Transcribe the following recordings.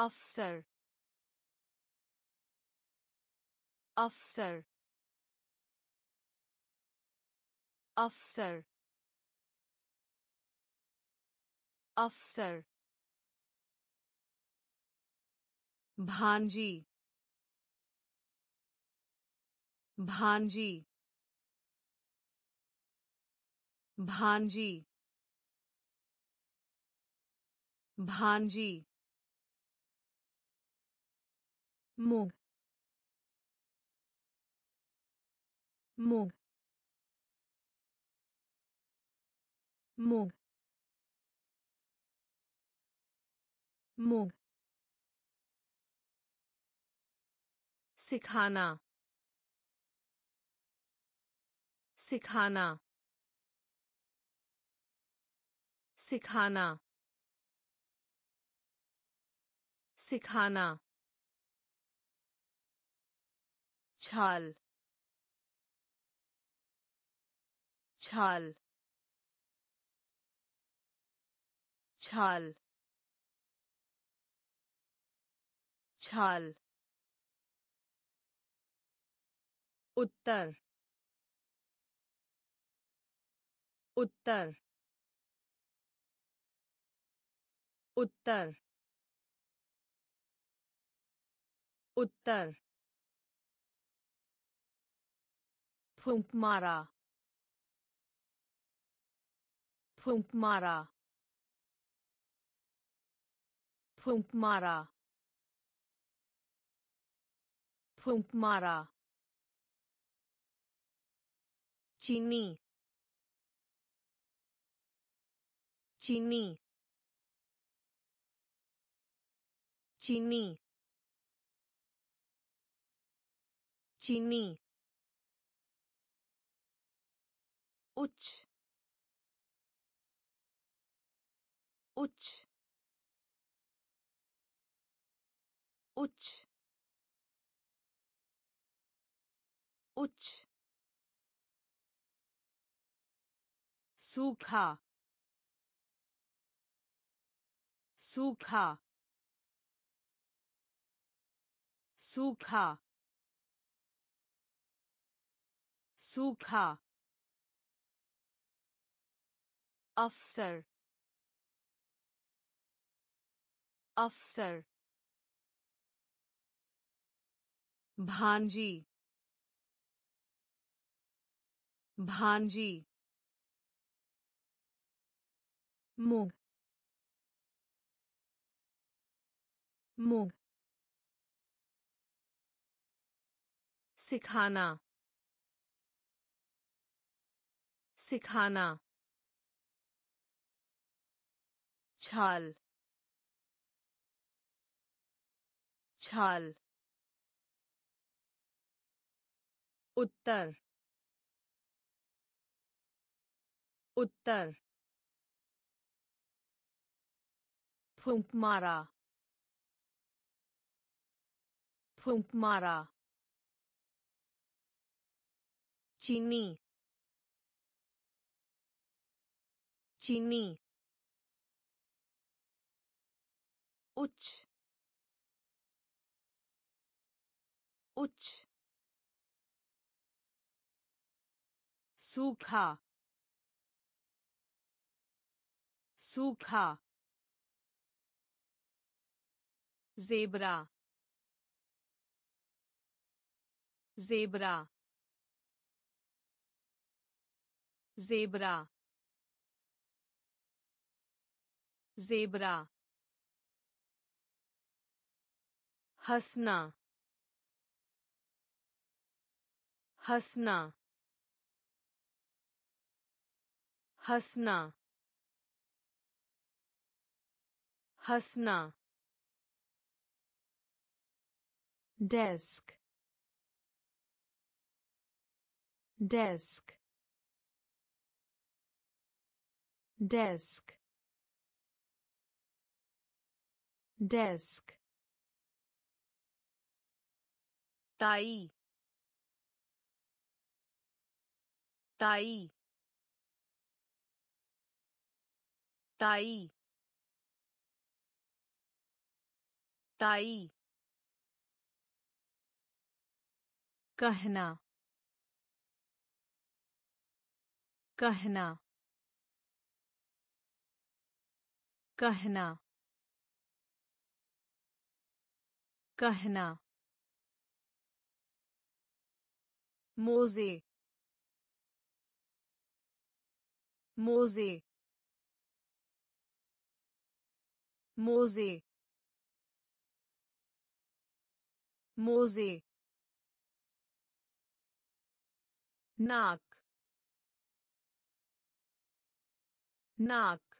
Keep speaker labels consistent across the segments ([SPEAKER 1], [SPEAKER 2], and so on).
[SPEAKER 1] अफसर अफसर अफसर अफसर भांजी भांजी भांजी भांजी मूंग मूंग मूंग मूंग सिखाना सिखाना सिखाना सिखाना छाल छाल छाल छाल उत्तर उत्तर उत्तर उत्तर फूंक मारा फूंक मारा फूंक मारा फूंक मारा चीनी चीनी चीनी चीनी उच्च उच्च उच्च उच्च सूखा सूखा सूखा सूखा अफसर अफसर भांजी भांजी मूंग मूंग सिखाना सिखाना छाल छाल उत्तर उत्तर फूंक मारा फूंक मारा चीनी चीनी उच्च उच्च सूखा सूखा ज़ेबरा ज़ेबरा ज़ेबरा ज़ेबरा हंसना हंसना हंसना हंसना डेस्क डेस्क डेस्क डेस्क ताई ताई ताई ताई कहना कहना कहना कहना मोजे मोजे मोजे मोजे नाक नाक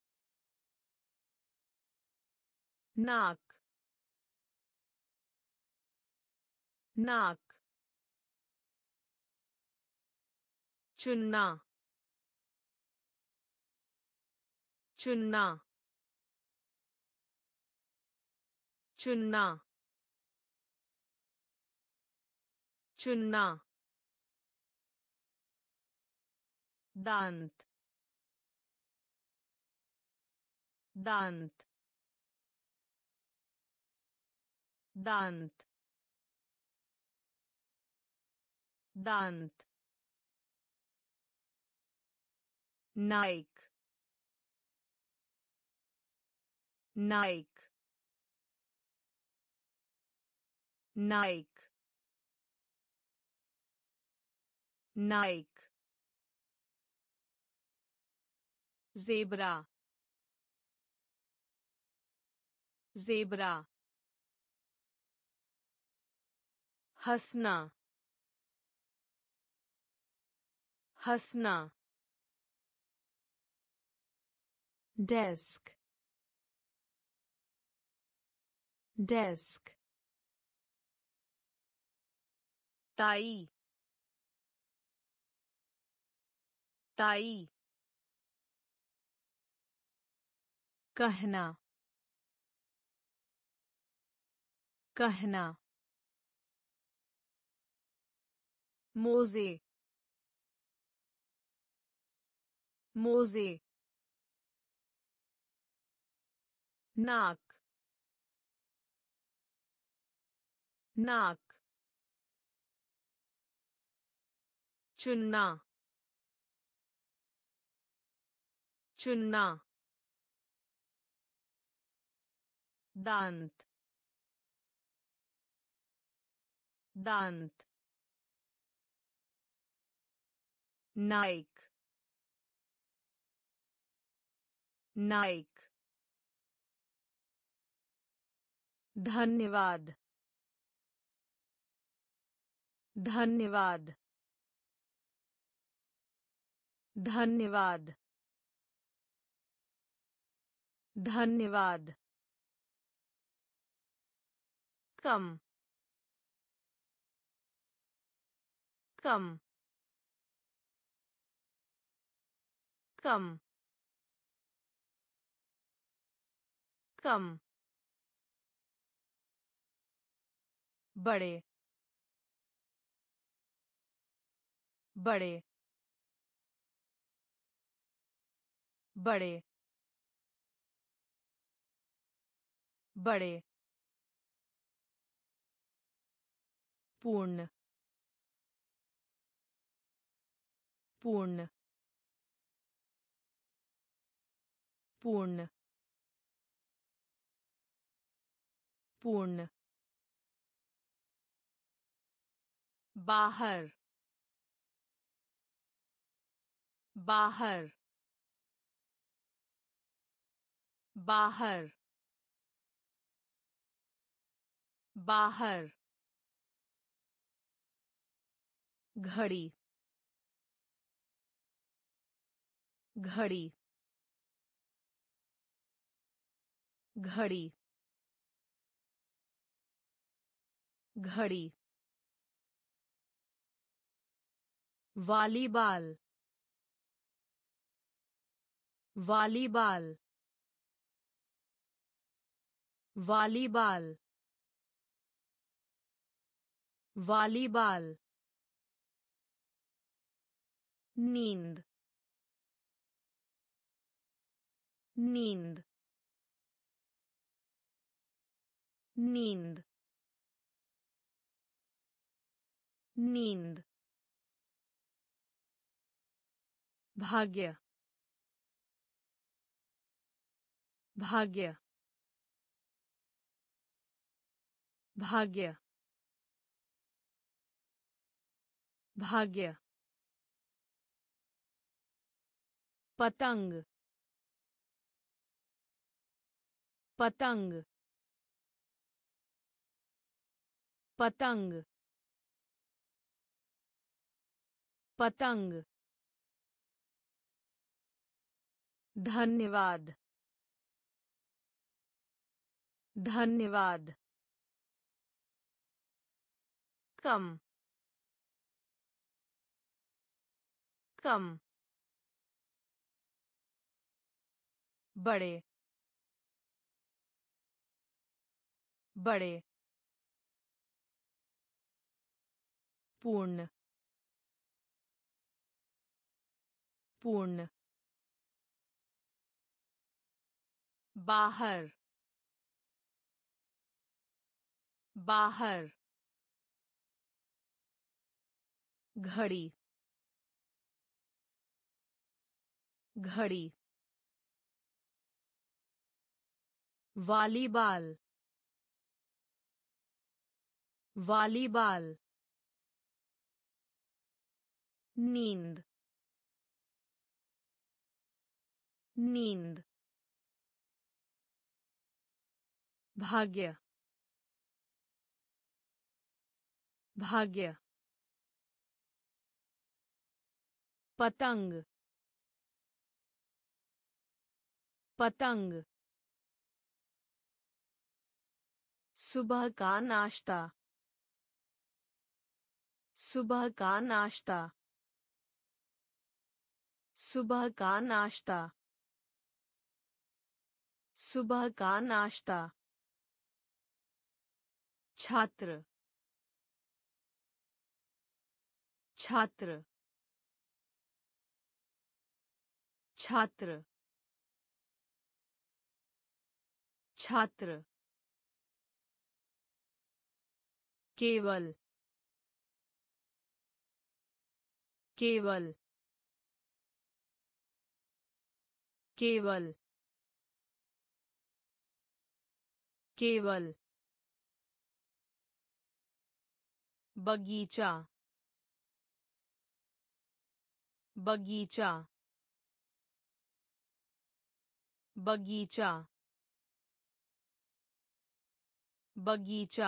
[SPEAKER 1] नाक नाक चुनना चुनना चुनना चुनना दांत दांत दांत दांत Nike Nike Nike Nike zebra zebra हंसना हंसना डेस्क डेस्क ताई ताई कहना कहना मोजे मोजे नाक नाक चुनना चुनना दांत दांत नाइक नाइक धन्यवाद धन्यवाद धन्यवाद धन्यवाद कम कम कम कम बड़े बड़े बड़े बड़े पूर्ण पूर्ण पूर्ण पूर्ण बाहर बाहर बाहर बाहर घड़ी घड़ी घड़ी घड़ी वॉलीबॉल वॉलीबॉल वॉलीबॉल वॉलीबॉल नींद नींद नींद नींद भाग्य भाग्य भाग्य भाग्य पतंग पतंग पतंग पतंग धन्यवाद धन्यवाद कम कम बड़े बड़े पूर्ण पूर्ण बाहर बाहर घड़ी घड़ी वॉलीबॉल वॉलीबॉल नींद नींद भाग्य भाग्य पतंग पतंग सुबह का नाश्ता सुबह का नाश्ता सुबह का नाश्ता सुबह का नाश्ता छात्र छात्र छात्र छात्र केवल केवल केवल केवल बगीचा बगीचा बगीचा बगीचा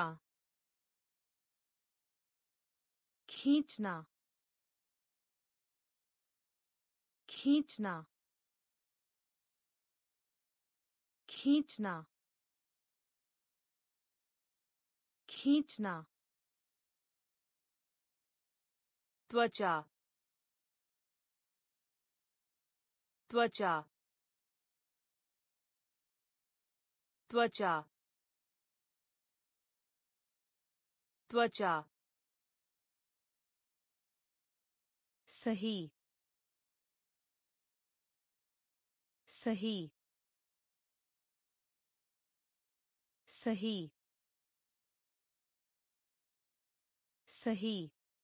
[SPEAKER 1] खींचना खींचना खींचना खींचना त्वचा त्वचा त्वचा त्वचा सही सही सही सही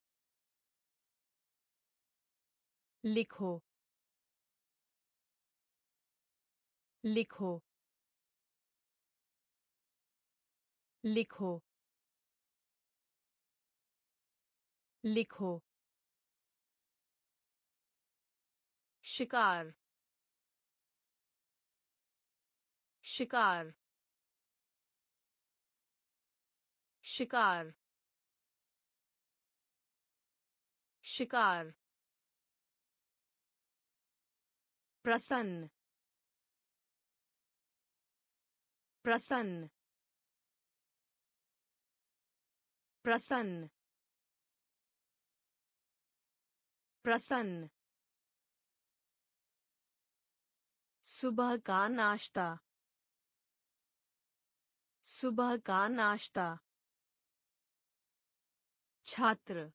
[SPEAKER 1] लिखो लिखो लिखो लिखो शिकार शिकार शिकार शिकार प्रसन्न प्रसन्न प्रसन्न प्रसन्न सुबह का नाश्ता सुबह का नाश्ता छात्र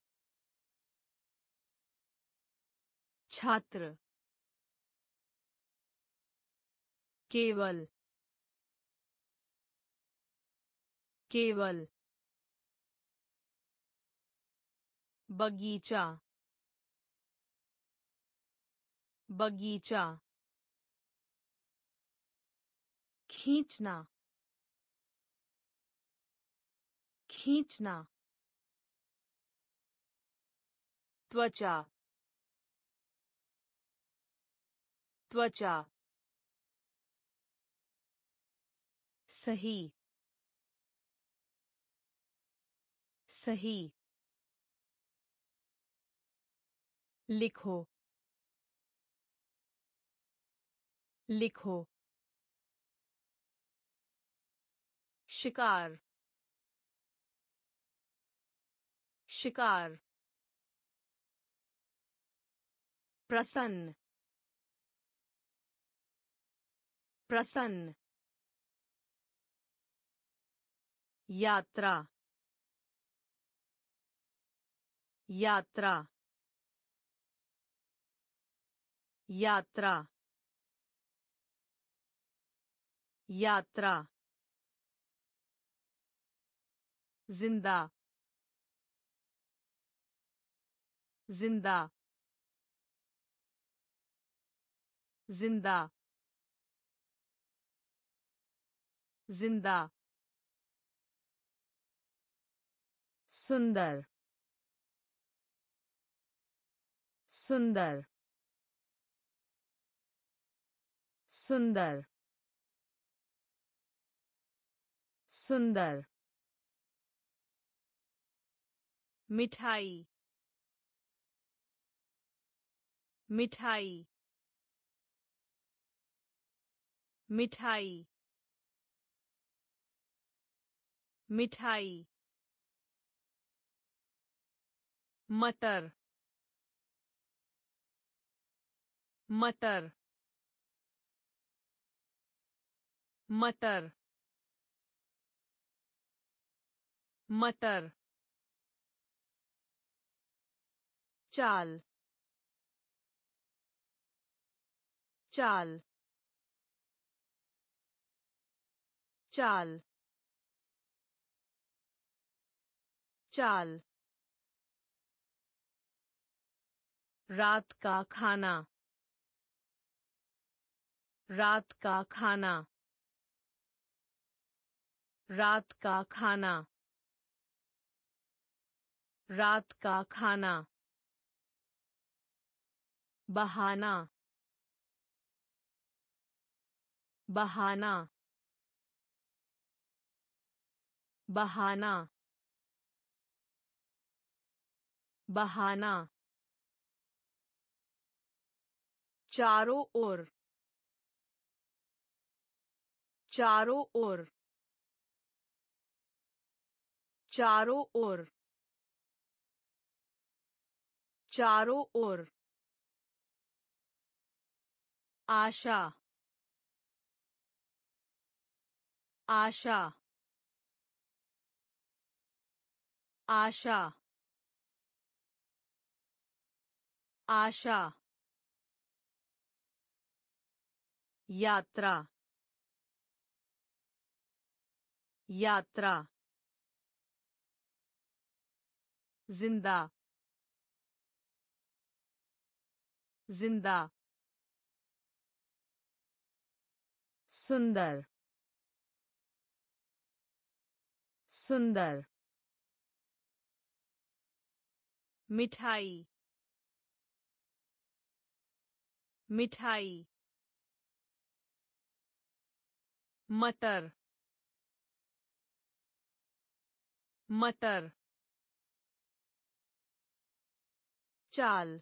[SPEAKER 1] छात्र केवल केवल बगीचा बगीचा खींचना खींचना त्वचा त्वचा सही सही लिखो लिखो शिकार शिकार प्रसन्न प्रसन्न यात्रा यात्रा यात्रा यात्रा जिंदा जिंदा जिंदा जिंदा सुंदर सुंदर सुंदर सुंदर मिठाई मिठाई मिठाई मिठाई मटर मटर मटर मटर चाल चाल चाल चाल रात का खाना रात का खाना रात का खाना रात का खाना बहाना बहाना बहाना बहाना चारों ओर चारों ओर चारों ओर चारों ओर आशा आशा आशा आशा यात्रा यात्रा जिंदा जिंदा सुंदर सुंदर मिठाई मिठाई मटर मटर चाल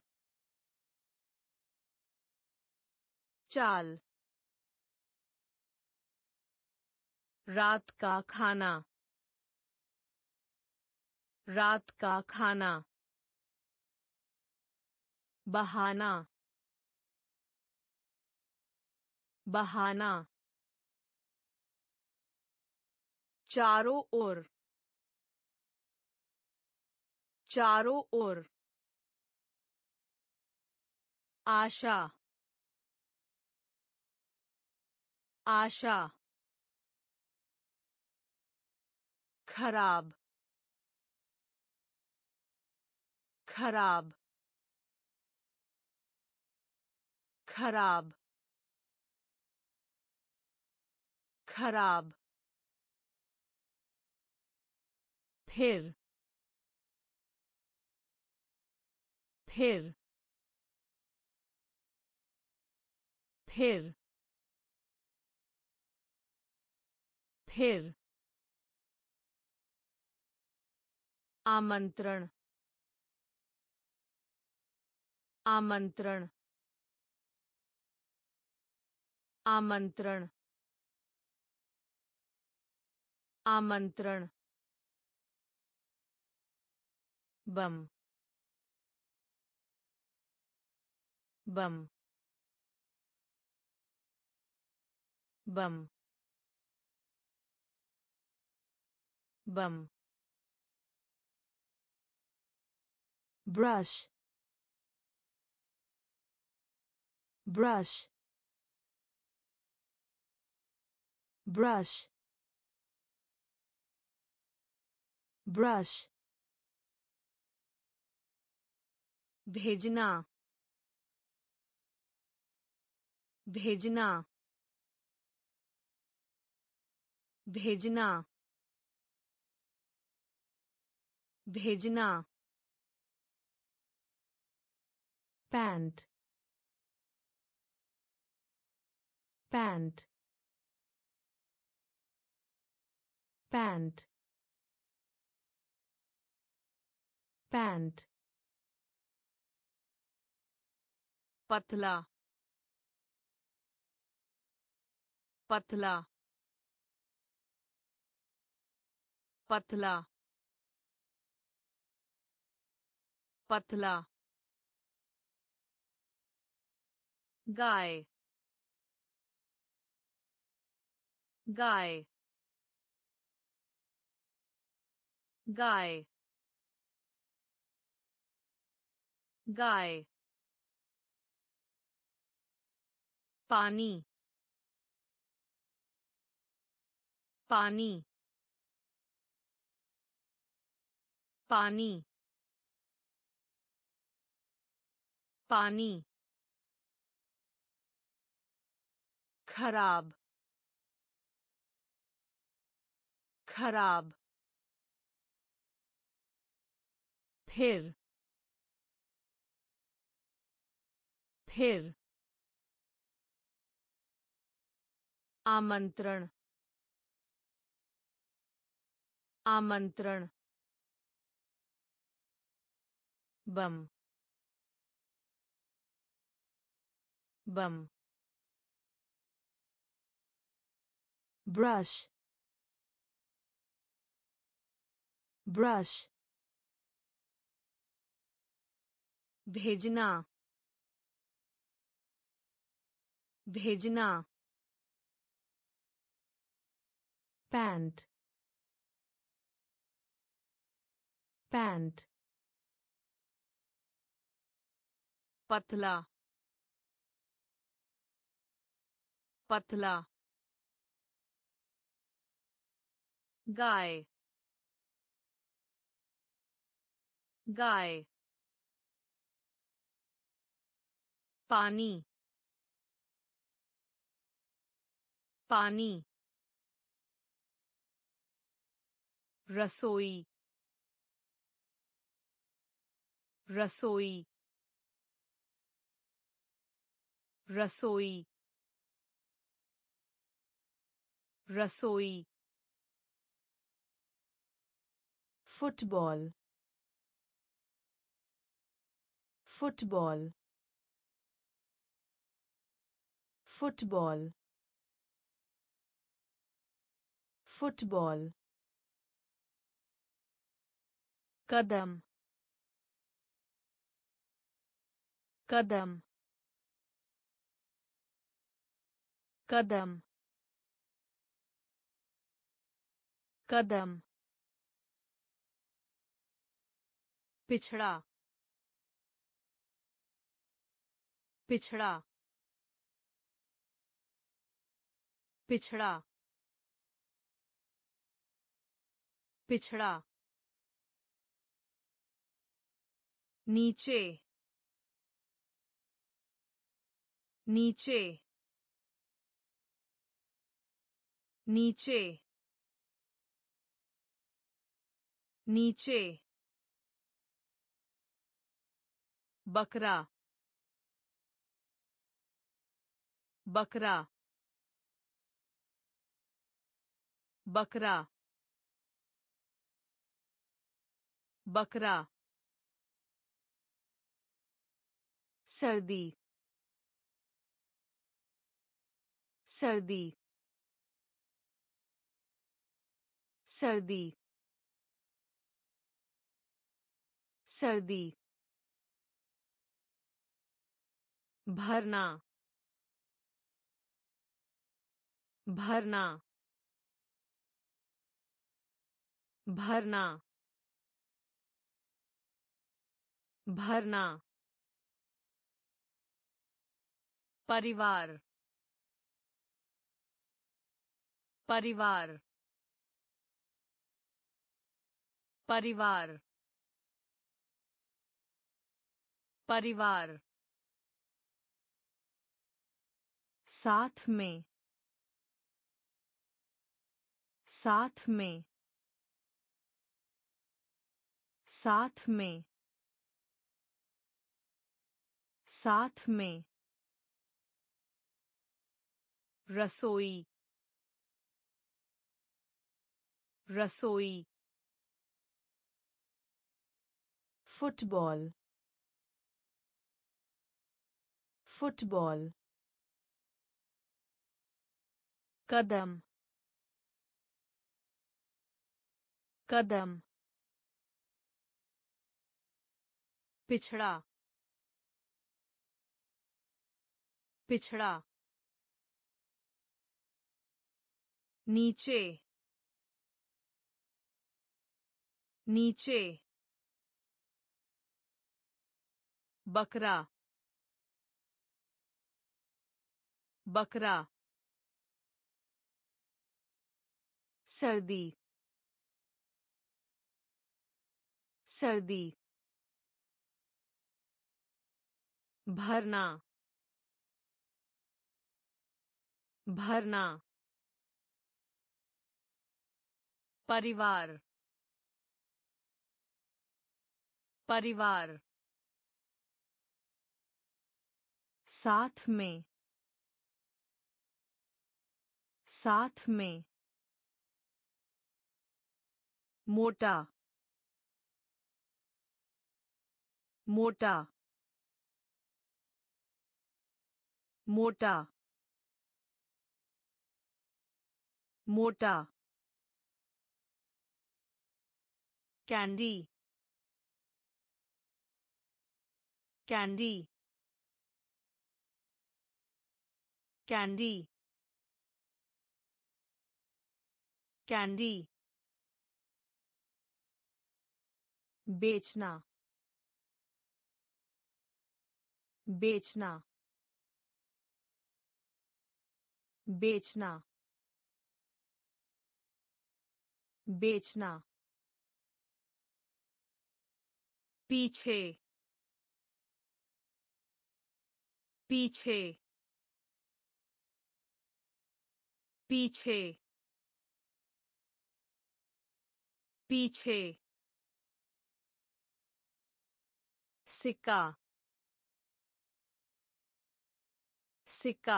[SPEAKER 1] चाल रात का खाना रात का खाना बहाना बहाना चारों ओर चारों ओर आशा आशा खराब खराब खराब खराब फिर फिर फिर फिर आमंत्रण आमंत्रण आमंत्रण आमंत्रण बम बम बम बम ब्रश ब्रश ब्रश ब्रश भेजना भेजना भेजना भेजना पैंट पैंट पैंट पैंट पतला पतला पतला पतला गाय गाय गाय गाय पानी पानी पानी पानी खराब खराब फिर फिर आमंत्रण आमंत्रण बम बम ब्रश ब्रश भेजना भेजना पैंट पैंट पतला पतला गाय गाय पानी पानी रसोई रसोई रसोई रसोई फुटबॉल फुटबॉल फुटबॉल फुटबॉल कदम कदम कदम कदम पिछड़ा पिछड़ा पिछड़ा पिछड़ा नीचे नीचे नीचे नीचे बकरा बकरा बकरा बकरा सर्दी सर्दी सर्दी सर्दी भरना भरना भरना भरना परिवार परिवार परिवार परिवार साथ में साथ में साथ में साथ में रसोई रसोई फुटबॉल फुटबॉल कदम कदम पिछड़ा पिछड़ा नीचे नीचे बकरा बकरा सर्दी सर्दी भरना भरना परिवार परिवार साथ में साथ में मोटा मोटा मोटा मोटा कैंडी कैंडी कैंडी कैंडी बेचना बेचना बेचना बेचना पीछे पीछे पीछे पीछे सिक्का सिक्का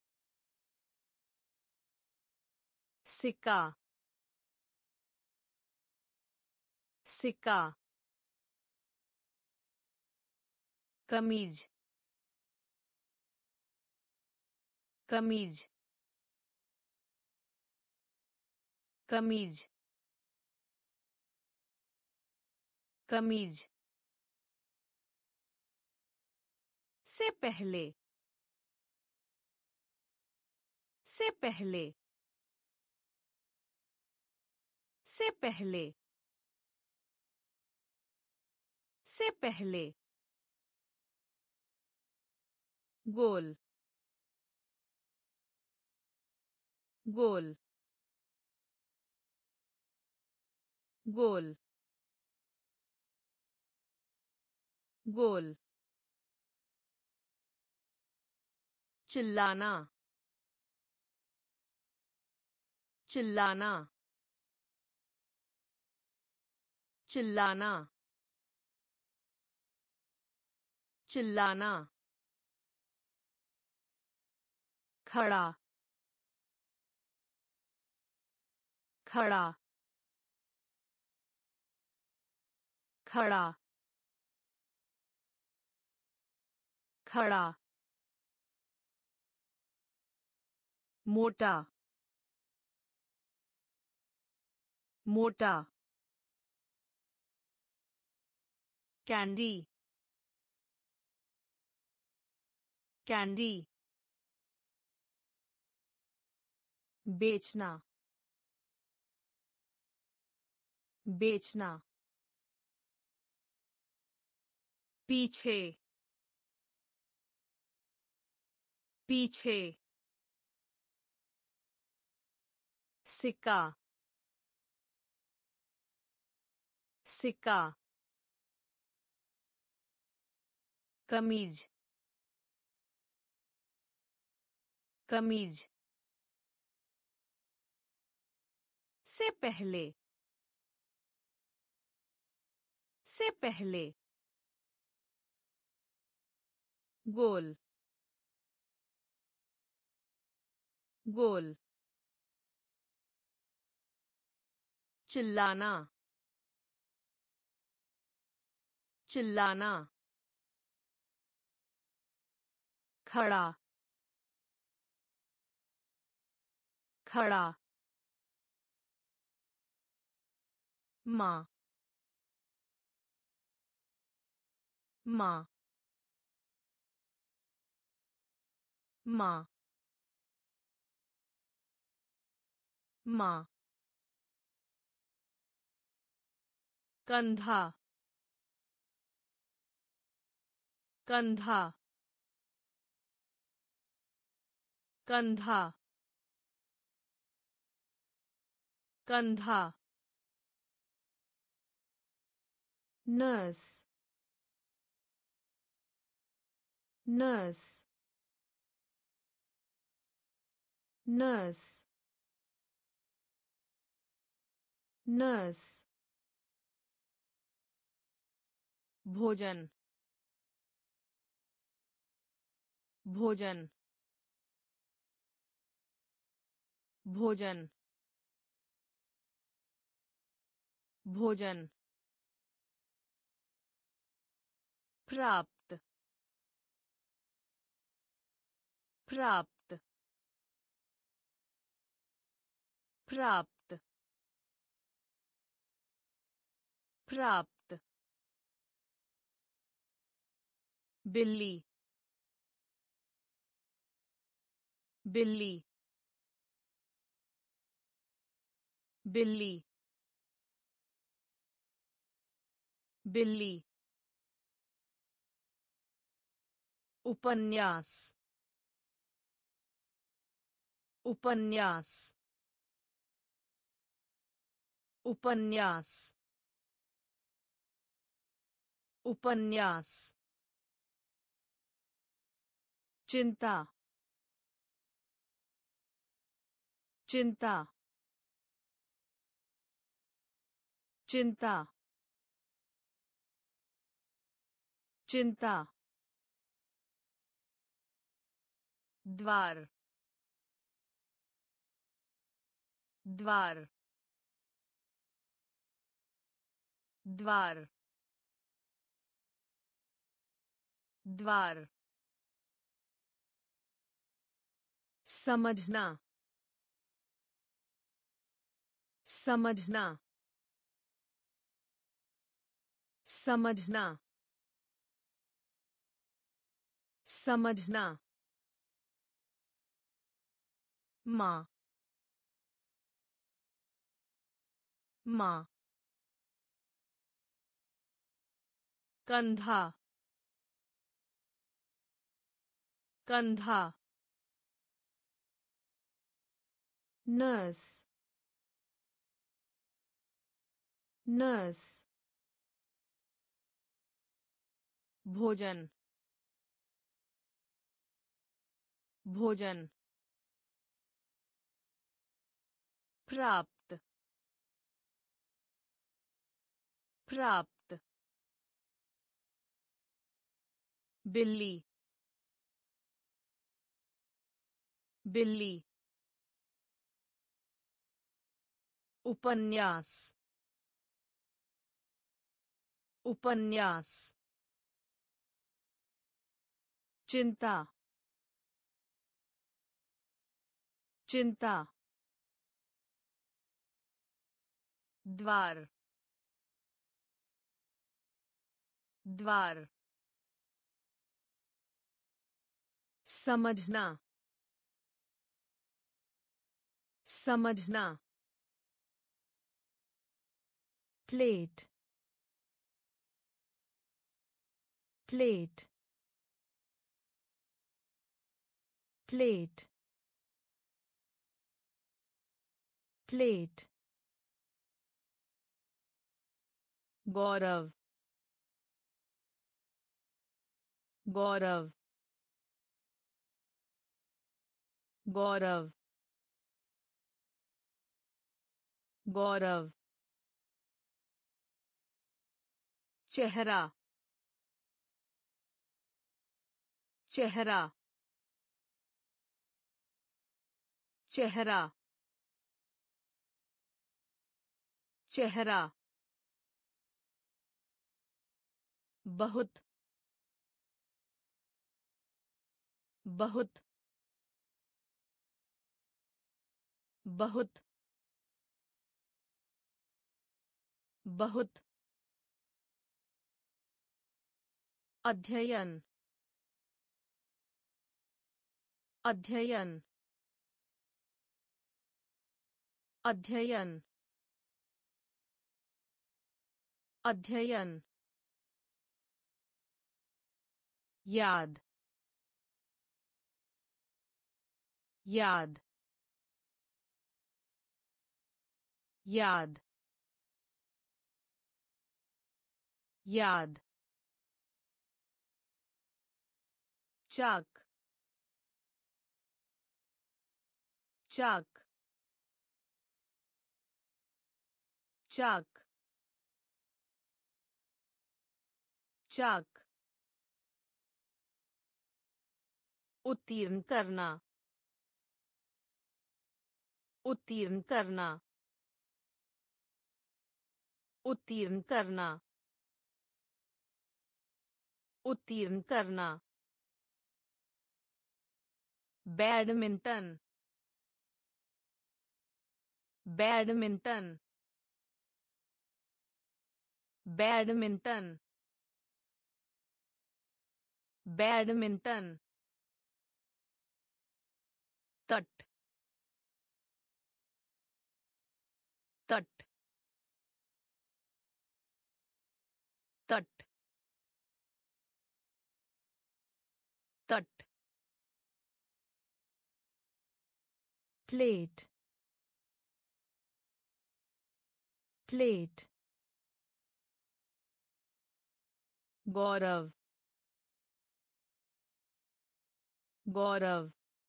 [SPEAKER 1] सिक्का सिक्का कमीज कमीज कमीज कमीज से पहले से पहले से पहले से पहले गोल गोल गोल गोल चिल्लाना चिल्लाना चिल्लाना चिल्लाना खड़ा खड़ा खड़ा खड़ा मोटा मोटा कैंडी कैंडी बेचना बेचना पीछे पीछे सिक्का सिक्का कमीज कमीज से पहले से पहले गोल गोल चिल्लाना चिल्लाना खड़ा खड़ा माँ माँ माँ माँ कंधा कंधा कंधा कंधा नर्स नर्स नर्स नर्स भोजन भोजन भोजन भोजन प्राप्त प्राप्त प्राप्त प्राप्त बिल्ली बिल्ली बिल्ली बिल्ली उपन्यास उपन्यास उपन्यास उपन्यास चिंता चिंता चिंता चिंता द्वार द्वार द्वार द्वार समझना समझना समझना समझना माँ माँ कंधा कंधा नर्स नर्स भोजन भोजन प्राप्त प्राप्त बिल्ली बिल्ली उपन्यास उपन्यास चिंता चिंता द्वार द्वार समझना समझना प्लेट प्लेट प्लेट प्लेट गौरव गौरव गौरव गौरव चेहरा चेहरा चेहरा चेहरा बहुत बहुत बहुत बहुत अध्ययन अध्ययन अध्ययन अध्ययन याद याद याद याद चाक चाक चाक चाक उत्तीर्ण करना उत्तीर्ण करना उत्तीर्ण करना उत्तीर्ण करना बैडमिंटन बैडमिंटन बैडमिंटन बैडमिंटन तट तट तट तट प्लेट प्लेट गौरव गौरव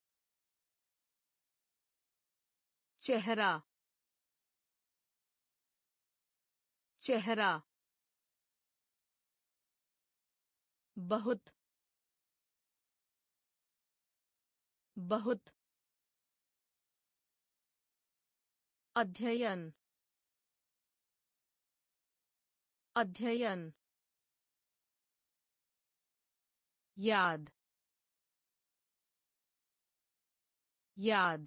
[SPEAKER 1] चेहरा चेहरा बहुत बहुत अध्ययन अध्ययन याद याद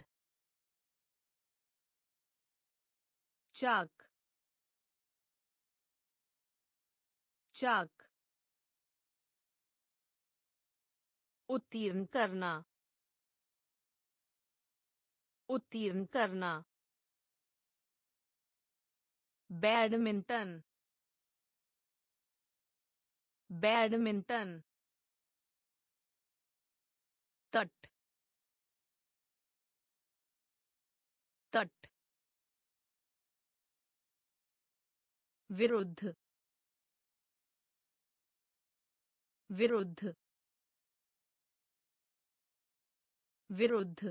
[SPEAKER 1] चाक चाक उत्तीर्ण करना उत्तीर्ण करना बैडमिंटन बैडमिंटन तट तट विरुद्ध विरुद्ध विरुद्ध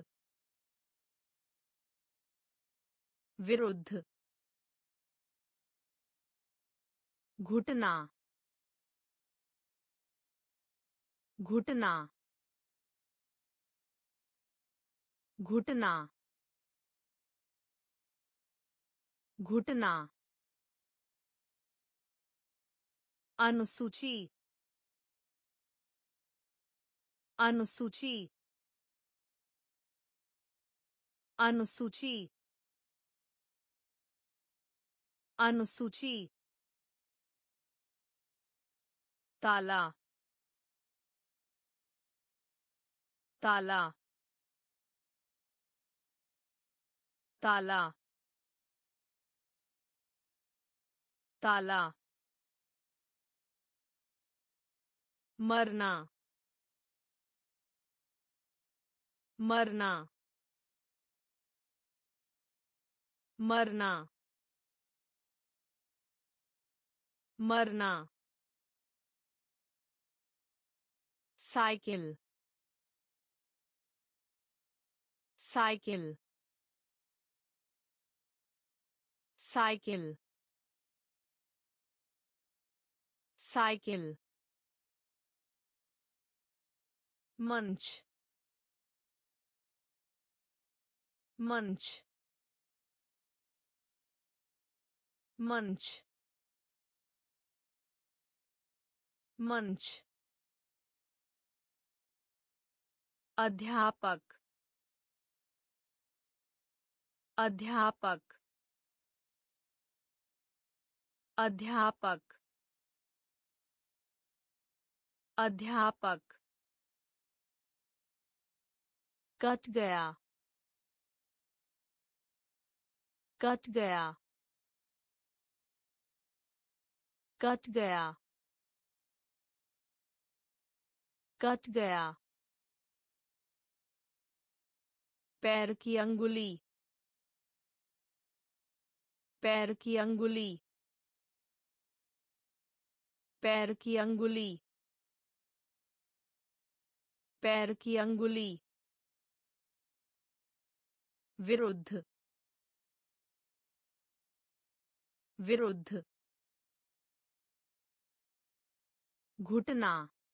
[SPEAKER 1] विरुद्ध घुटना घुटना घुटना घुटना अनुसूची अनुसूची अनुसूची अनुसूची ताला ताला ताला ताला मरना मरना मरना मरना साइकिल साइकिल साइकिल साइकिल मंच मंच मंच मंच अध्यापक अध्यापक अध्यापक अध्यापक कट गया कट गया कट गया कट गया पैर की अंगुली पैर की अंगुली पैर की अंगुली पैर की अंगुली विरुद्ध विरुद्ध घुटना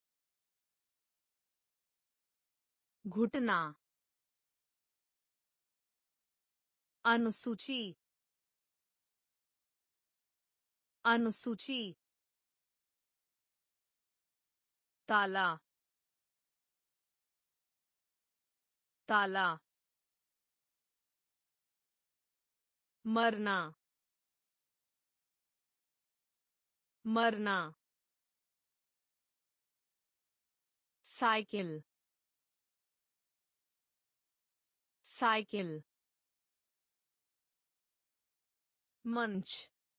[SPEAKER 1] घुटना अनुसूची अनुसूची ताला ताला मरना मरना साइकिल साइकिल मंच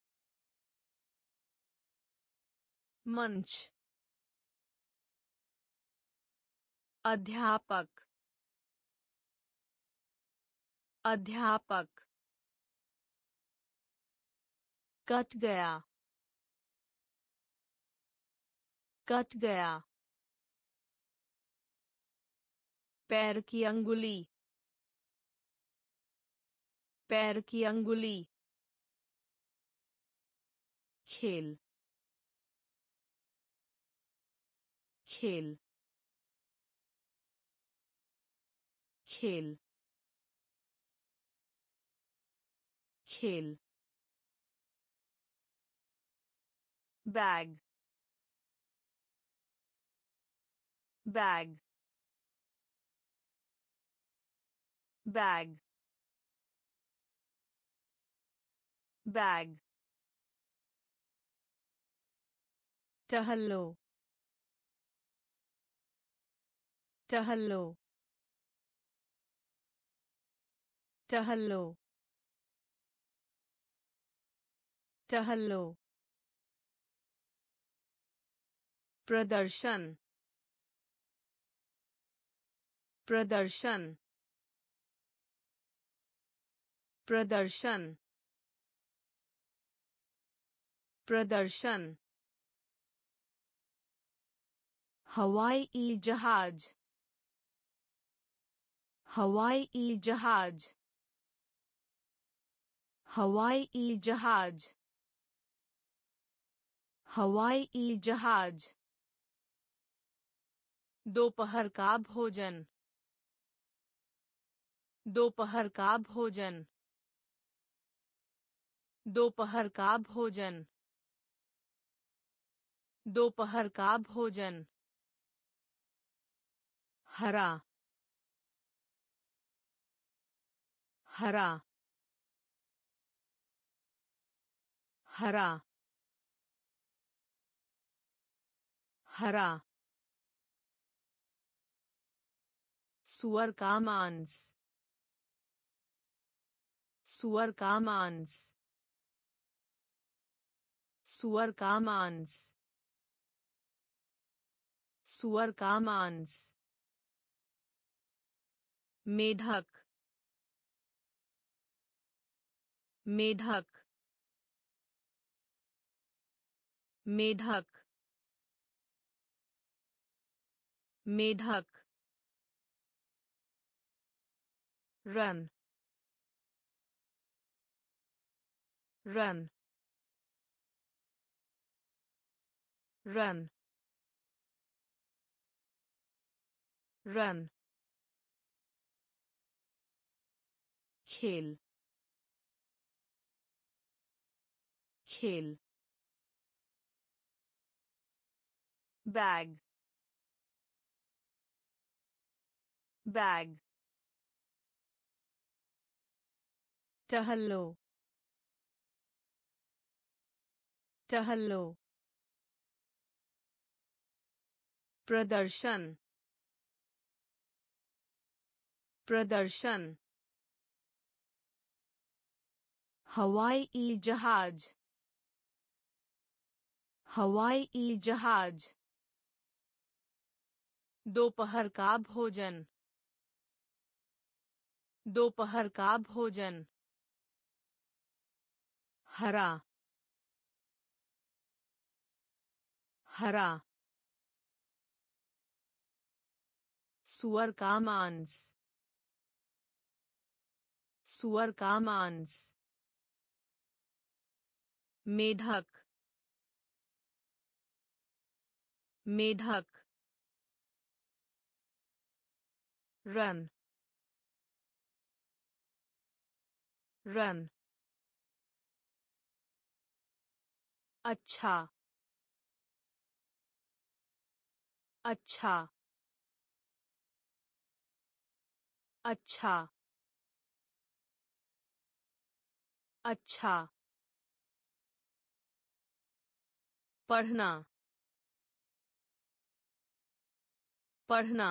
[SPEAKER 1] मंच अध्यापक अध्यापक कट गया कट गया पैर की अंगुली पैर की अंगुली खेल खेल खेल खेल बैग बैग बैग बैग टहलो टहलो टहलो टहलो प्रदर्शन प्रदर्शन प्रदर्शन प्रदर्शन हवाई जहाज हवाई जहाज हवाई जहाज हवाई जहाज दोपहर का भोजन दोपहर का भोजन दोपहर का भोजन दोपहर का भोजन हरा हरा हरा हरा सुअर का मांस सुअर का मांस सुअर का मांस सुअर का मांस मेढक मेढक मेढक मेढक रन रन रन रन खेल खेल बैग बैग टहलो टहलो प्रदर्शन प्रदर्शन हवाई जहाज हवाई जहाज दोपहर का भोजन दोपहर का भोजन हरा हरा सुअर का मांस सुअर का मांस मेढक मेढक रन रन अच्छा अच्छा अच्छा अच्छा पढ़ना पढ़ना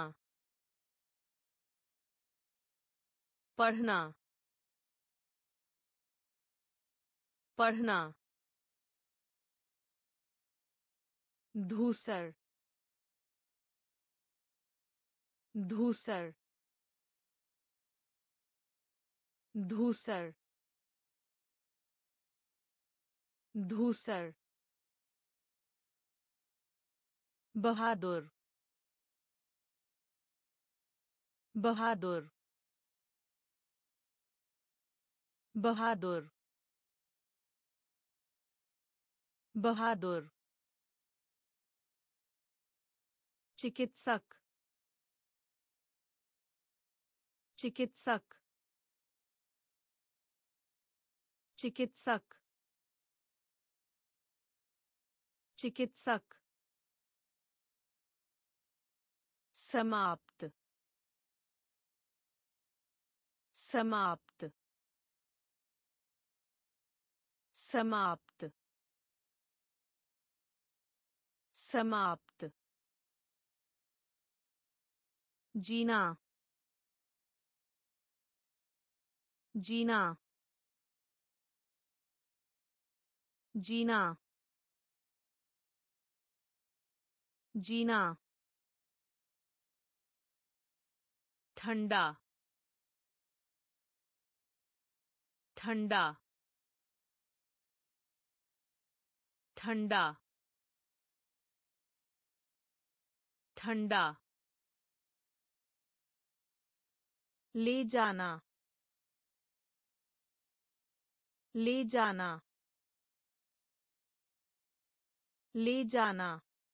[SPEAKER 1] पढ़ना पढ़ना धूसर धूसर धूसर धूसर बहादुर बहादुर बहादुर बहादुर चिकित्सक चिकित्सक चिकित्सक चिकित्सक समाप्त समाप्त समाप्त समाप्त जीना जीना जीना जीना ठंडा ठंडा ठंडा ठंडा ले जाना ले जाना ले जाना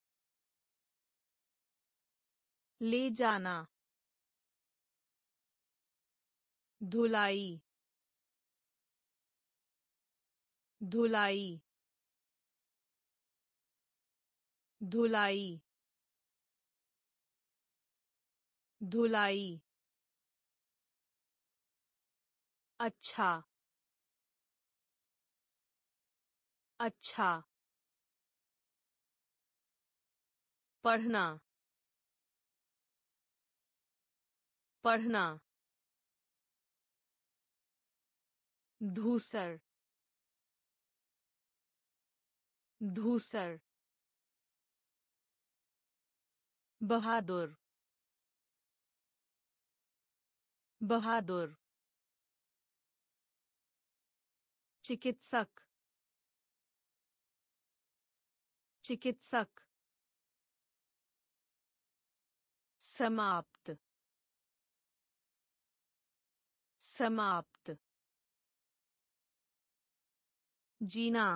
[SPEAKER 1] ले जाना धुलाई धुलाई धुलाई धुलाई अच्छा अच्छा पढ़ना पढ़ना धूसर धूसर बहादुर बहादुर चिकित्सक चिकित्सक समाप्त समाप्त जीना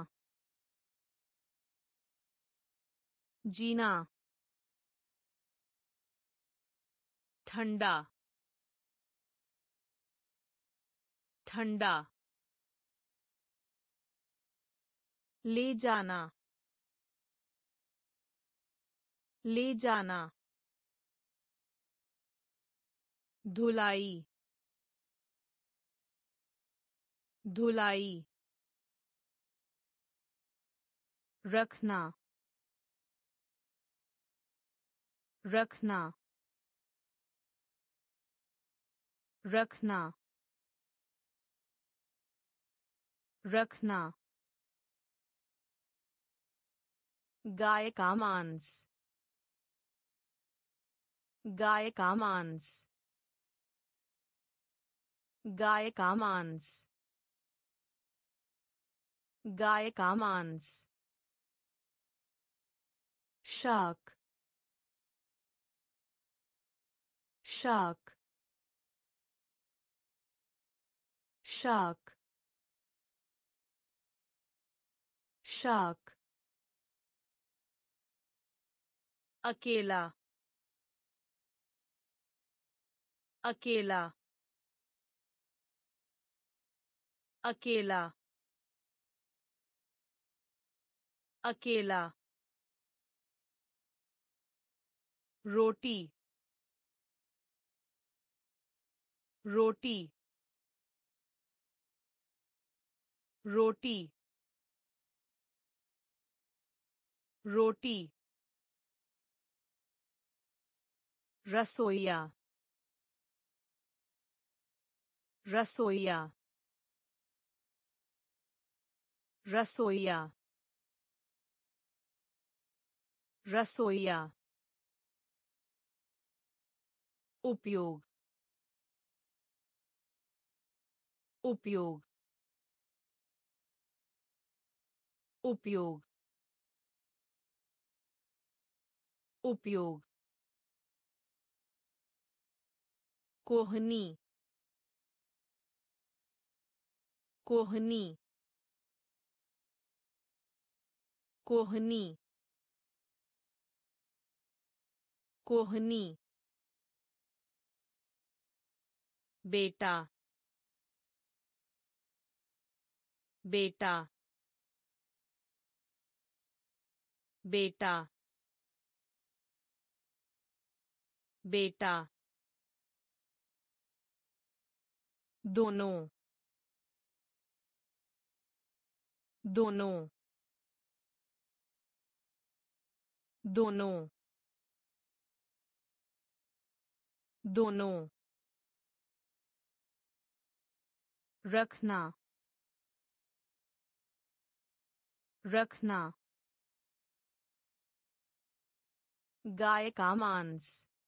[SPEAKER 1] जीना ठंडा ठंडा ले जाना ले जाना धुलाई धुलाई रखना रखना रखना रखना गाय का मांस गाय का मांस गाय का मांस गाय का मांस शाक शाक शाक शाक अकेला अकेला अकेला अकेला रोटी रोटी रोटी रोटी रसोइया रसोइया रसोइया रसोइया उपयोग उपयोग उपयोग उपयोग कोहनी कोहनी कोहनी कोहनी बेटा बेटा बेटा बेटा दोनों दोनों दोनों दोनों रखना रखना गाय का मांस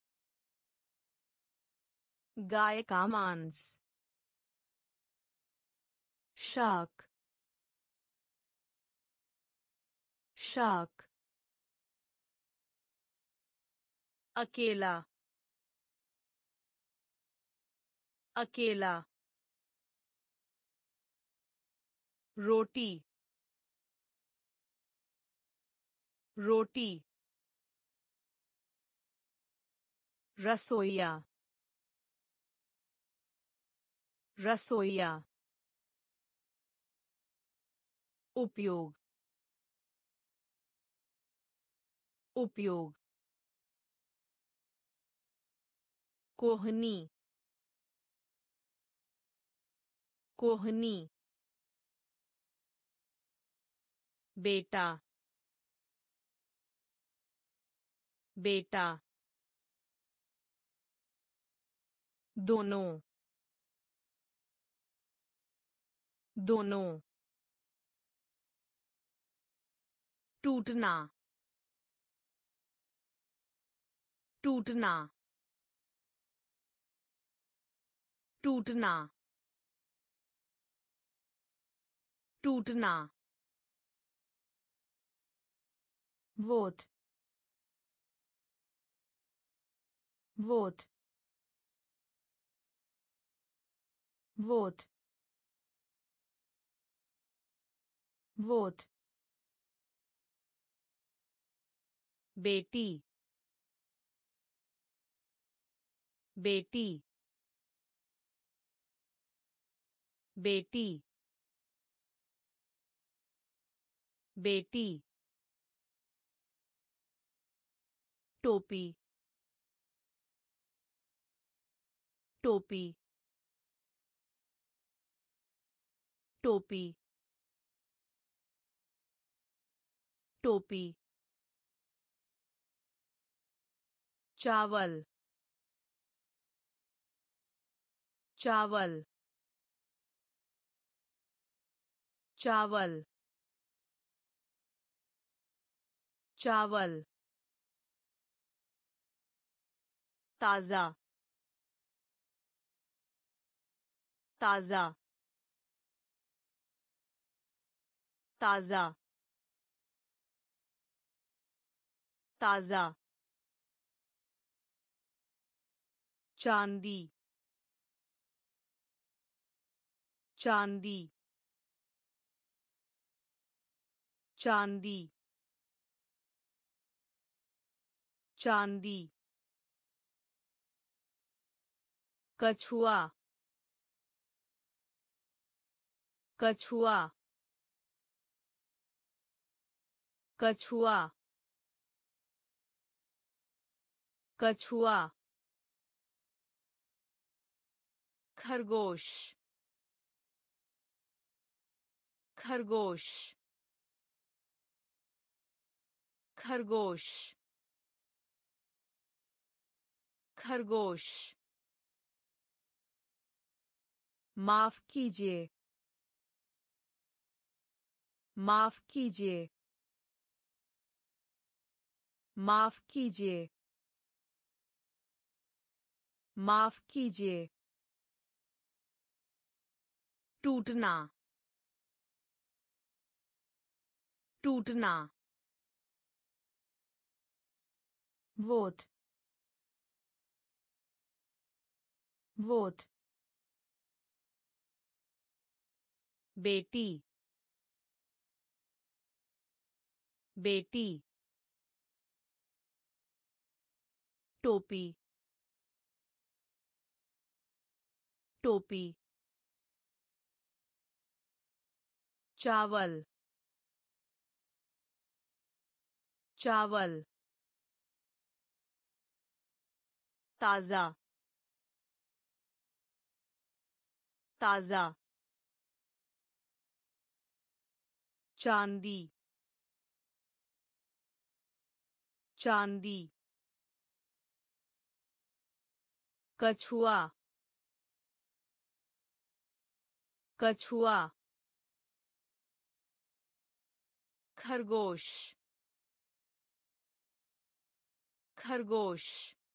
[SPEAKER 1] गाय का मांस शाक पोशाक अकेला अकेला रोटी रोटी रसोइया रसोइया उपयोग उपयोग कोहनी कोहनी बेटा बेटा दोनों दोनों टूटना टूटना टूटना टूटना वोट वोट वोट वोट बेटी बेटी बेटी बेटी टोपी टोपी टोपी टोपी चावल चावल चावल चावल ताज़ा ताज़ा ताज़ा ताज़ा चांदी चांदी चांदी चांदी कछुआ कछुआ कछुआ कछुआ खरगोश खरगोश खरगोश खरगोश माफ कीजिए माफ कीजिए माफ कीजिए माफ कीजिए टूटना टूटना वोट वोट बेटी बेटी टोपी टोपी चावल चावल ताज़ा ताज़ा चांदी चांदी कछुआ कछुआ खरगोश खरगोश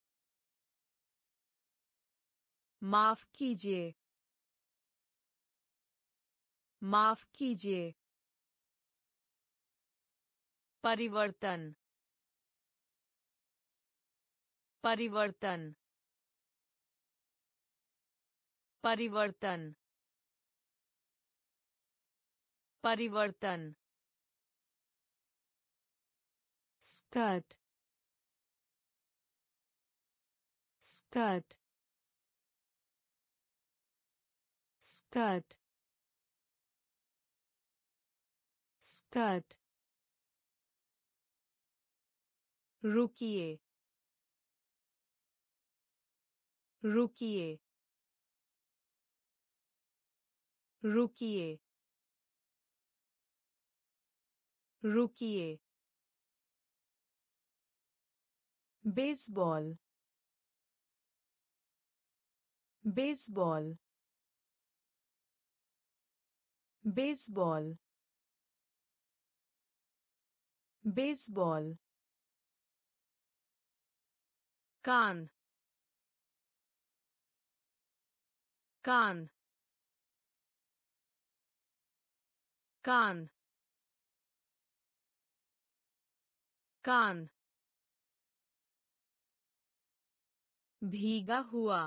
[SPEAKER 1] माफ कीजिए माफ कीजिए परिवर्तन परिवर्तन परिवर्तन परिवर्तन
[SPEAKER 2] स्कर्ट स्कर्ट स्कर्ट स्कर्ट
[SPEAKER 1] रुकिए रुकिए रुकिए रुकिए
[SPEAKER 2] बेसबॉल बेसबॉल बेसबॉल बेसबॉल
[SPEAKER 1] कान कान कान कान भीगा हुआ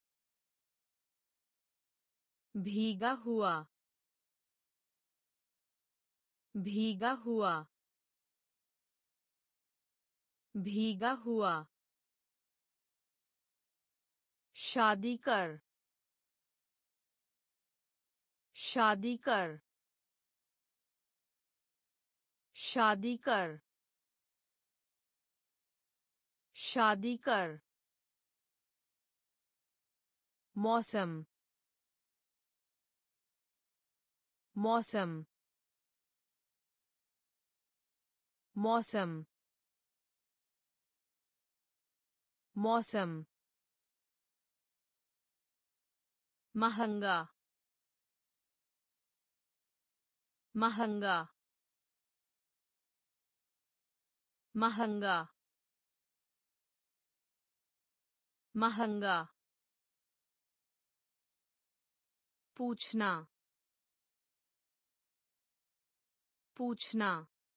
[SPEAKER 1] भीगा हुआ भीगा हुआ भीगा हुआ शादी कर शादी कर शादी कर शादी कर मौसम मौसम मौसम मौसम महंगा महंगा महंगा महंगा पूछना पूछना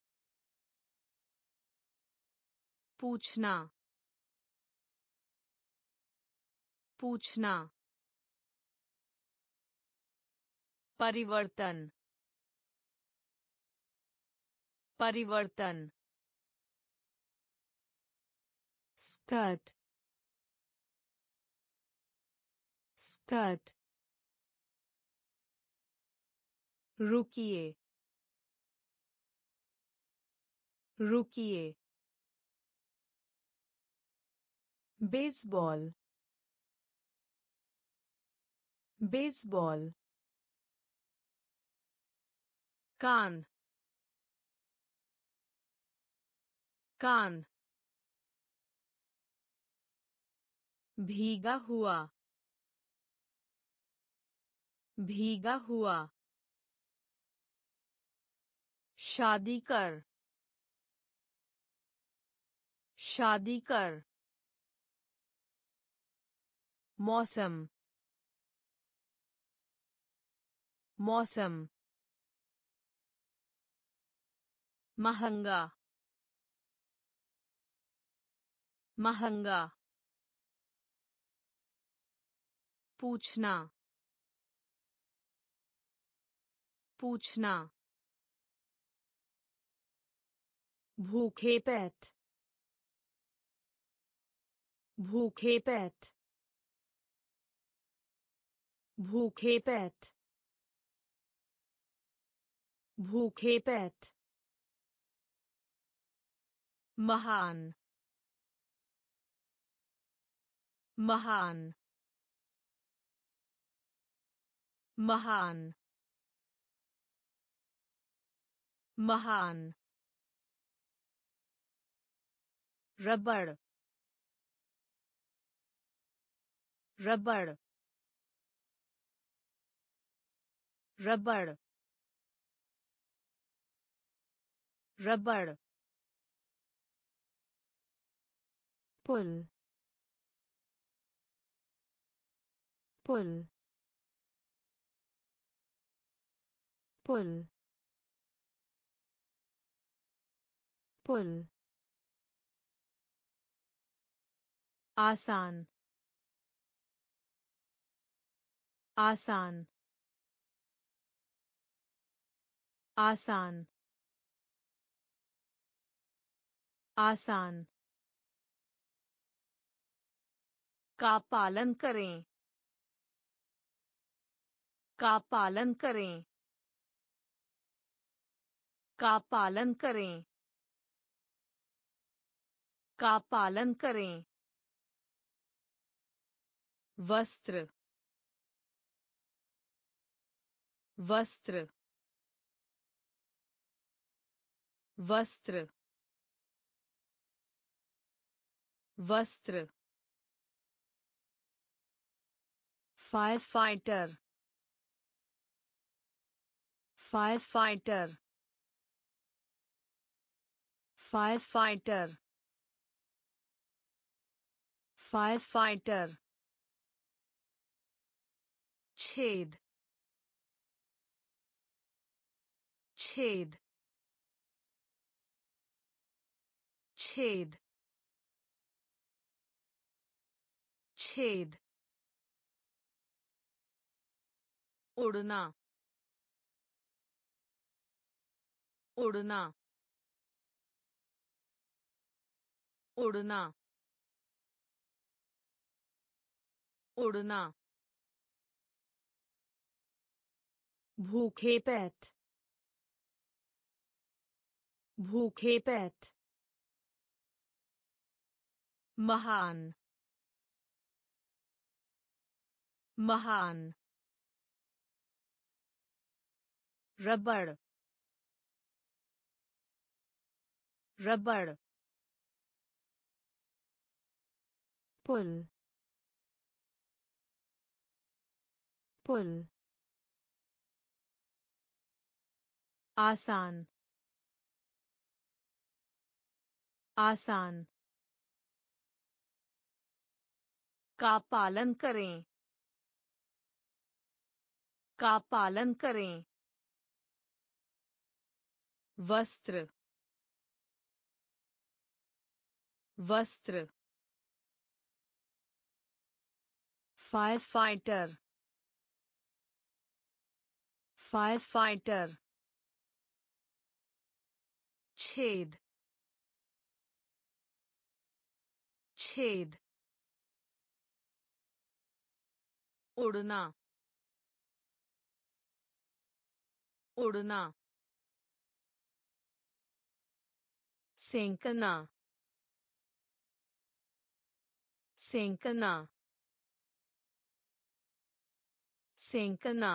[SPEAKER 1] पूछना पूछना परिवर्तन परिवर्तन
[SPEAKER 2] स्कर्ट स्कर्ट
[SPEAKER 1] रुकिए रुकिए
[SPEAKER 2] बेसबॉल बेसबॉल
[SPEAKER 1] कान कान भीगा हुआ भीगा हुआ शादी कर शादी कर मौसम मौसम महंगा महंगा पूछना पूछना भूखे पेट भूखे पेट भूखे पेट भूखे पेट महान महान महान महान रबड़ रबड़ रबड़ रबड़
[SPEAKER 2] पुल पुल पुल पुल
[SPEAKER 1] आसान आसान आसान आसान का पालन करें का पालन करें का पालन करें का पालन करें वस्त्र वस्त्र वस्त्र वस्त्र firefighter firefighter firefighter firefighter छेद छेद छेद छेद उड़ना उड़ना उड़ना उड़ना भूखे पेट भूखे पेट महान महान रबड़ रबड़
[SPEAKER 2] पुल पुल
[SPEAKER 1] आसान आसान का पालन करें का पालन करें वस्त्र वस्त्र फायर फाइटर फायर फाइटर छेद छेद उड़ना उड़ना सेंकना सेंकना सेंकना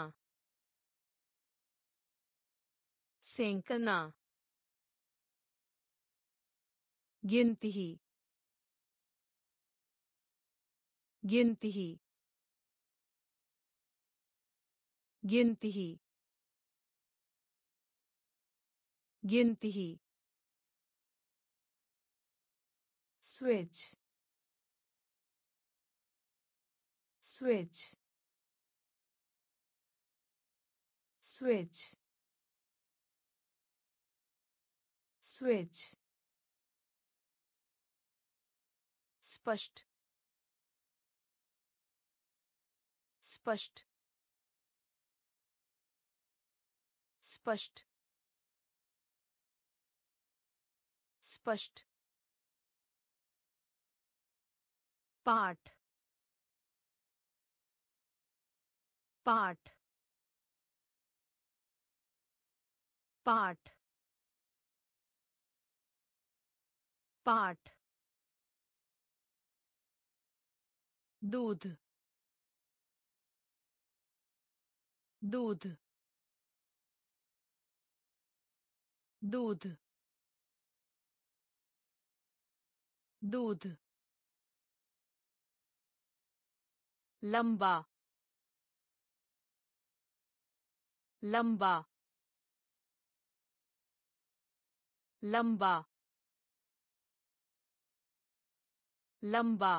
[SPEAKER 1] सेंकना गिनती गिनती गिनती गिनती
[SPEAKER 2] स्विच स्विच स्विच स्विच
[SPEAKER 1] स्पष्ट स्पष्ट स्पष्ट स्पष्ट पाठ पाठ पाठ पाठ दूध दूध दूध दूध लंबा लंबा लंबा लंबा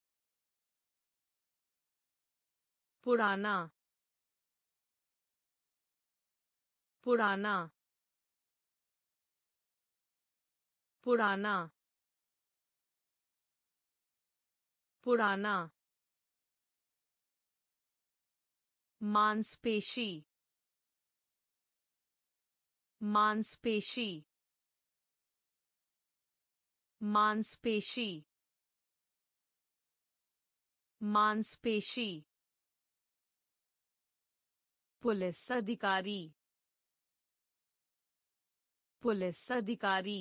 [SPEAKER 1] पुराना पुराना पुराना पुराना मांसपेशी मांसपेशी मांसपेशी मांसपेशी पुलिस अधिकारी पुलिस अधिकारी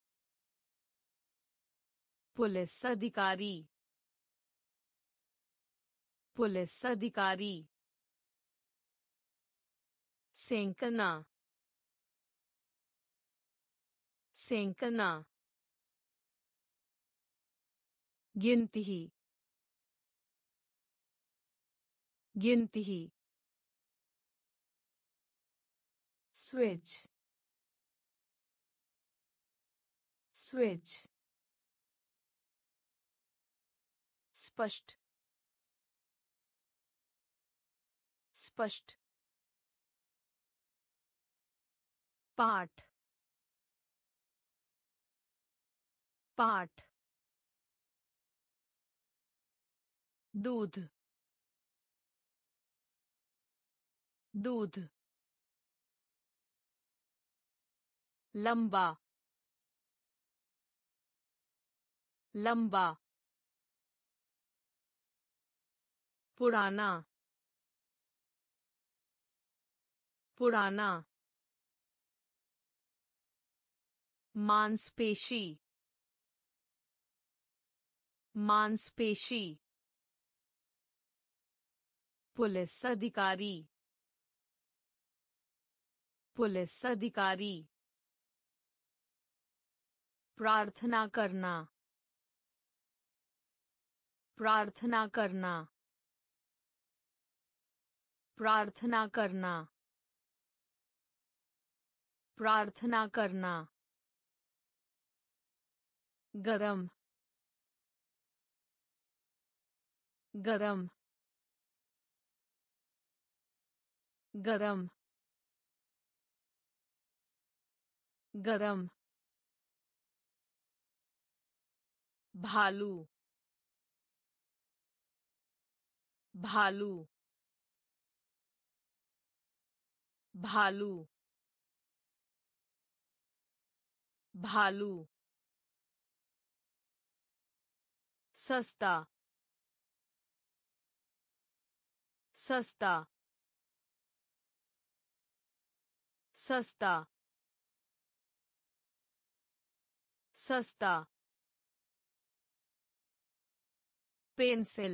[SPEAKER 1] पुलिस अधिकारी पुलिस अधिकारी सेंकना सेंकना गिनती गिनती
[SPEAKER 2] switch switch
[SPEAKER 1] स्पष्ट स्पष्ट पाठ पाठ दूध दूध लंबा लंबा पुराना पुराना मांसपेशी मांसपेशी पुलिस अधिकारी पुलिस अधिकारी प्रार्थना करना प्रार्थना करना प्रार्थना करना प्रार्थना करना गरम गरम गरम गरम भालू भालू भालू भालू सस्ता सस्ता सस्ता सस्ता पेंसिल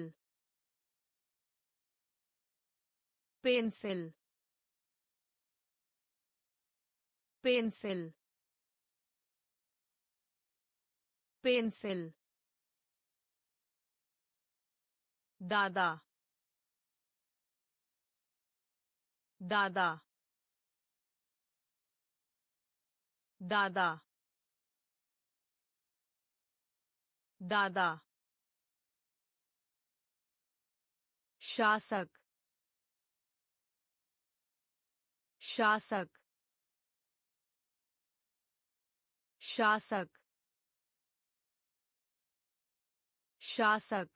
[SPEAKER 1] पेंसिल पेंसिल पेंसिल दादा दादा दादा दादा शासक शासक शासक शासक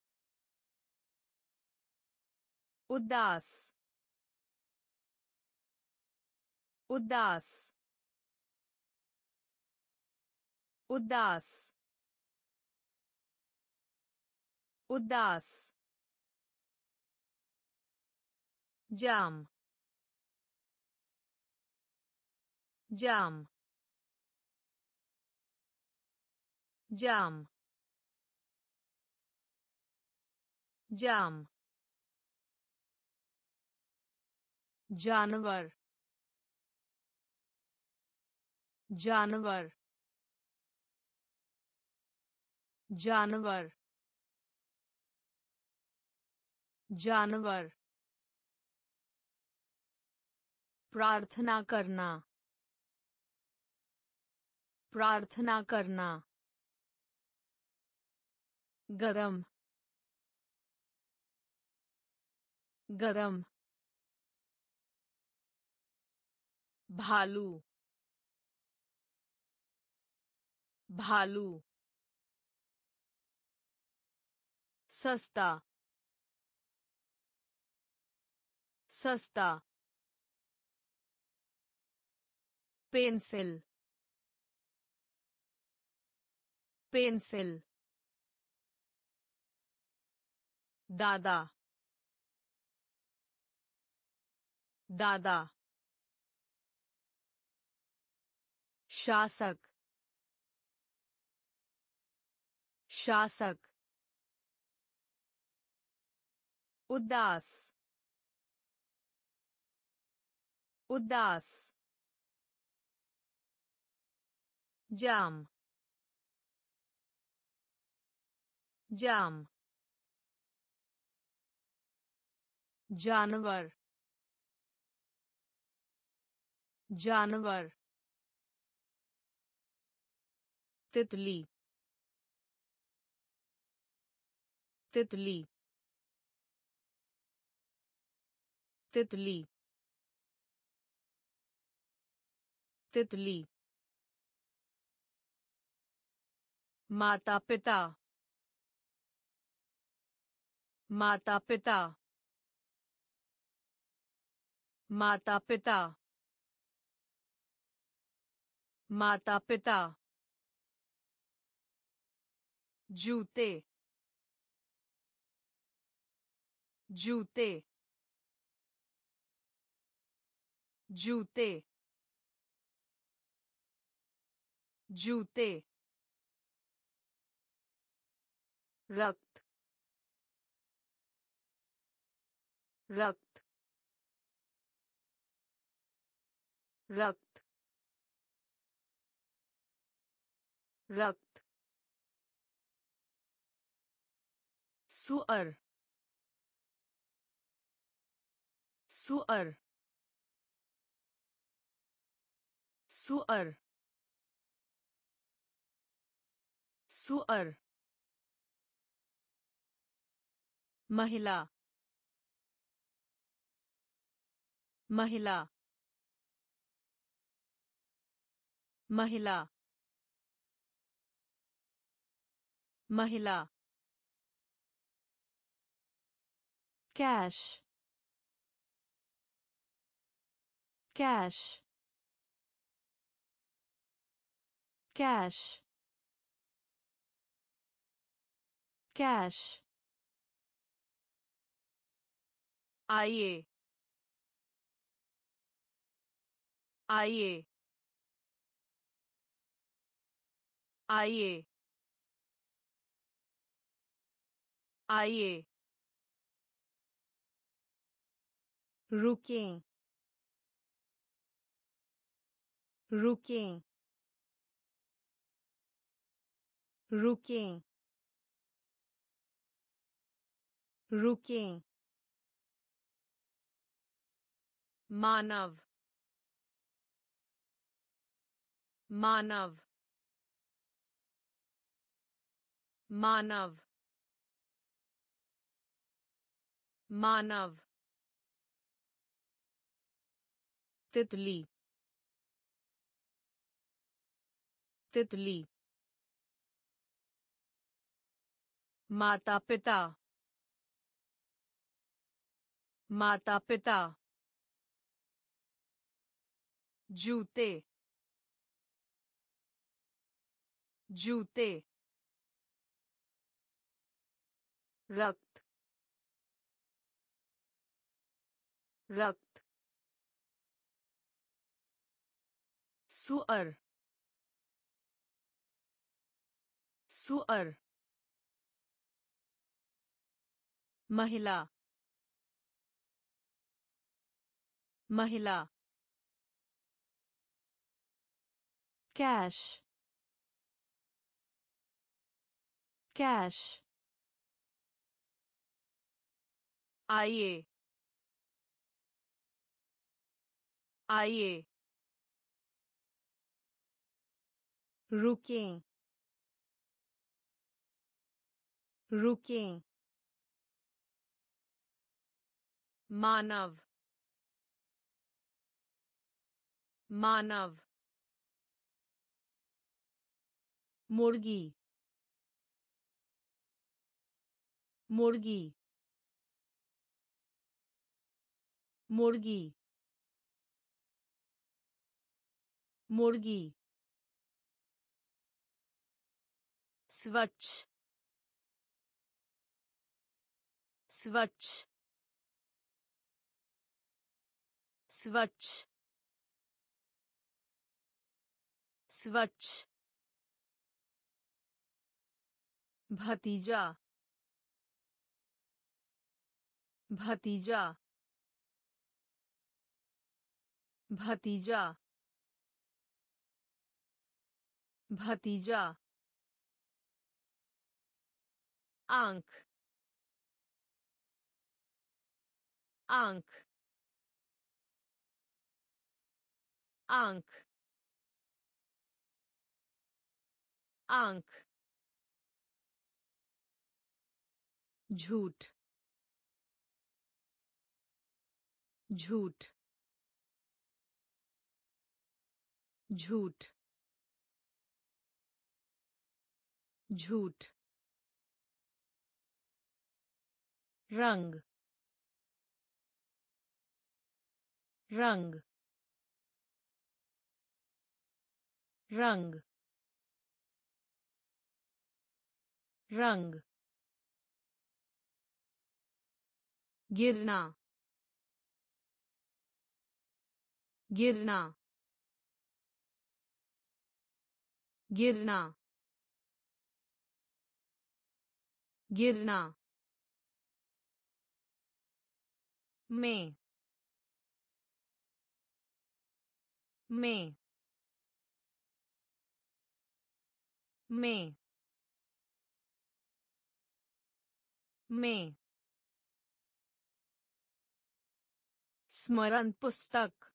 [SPEAKER 1] उदास उदास उदास उदास जाम जाम जाम जाम जानवर जानवर जानवर जानवर प्रार्थना करना प्रार्थना करना गरम गरम भालू भालू सस्ता सस्ता पेंसिल पेंसिल दादा दादा शासक शासक उदास उदास जाम जाम जानवर जानवर तितली तितली तितली तितली माता पिता माता पिता माता पिता माता पिता जूते जूते जूते जूते रक्त रक्त रक्त रक्त सुअर सुअर सुअर सुअर महिला महिला महिला महिला कैश कैश कैश कैश आइए आइए आइए आइए रुकें रुकें रुकें रुकें मानव मानव मानव मानव तितली तितली माता पिता माता पिता जूते जूते रक्त रक्त सुअर सुअर महिला महिला कैश कैश आइए आइए रुकें रुकें मानव मानव मुर्गी मुर्गी मुर्गी मुर्गी स्वच्छ स्वच्छ स्वच्छ स्वच्छ भतीजा भतीजा भतीजा भतीजा आंख आंख आंख आंख झूठ झूठ झूठ झूठ रंग रंग रंग रंग गिरना गिरना गिरना गिरना में में में में स्मरण पुस्तक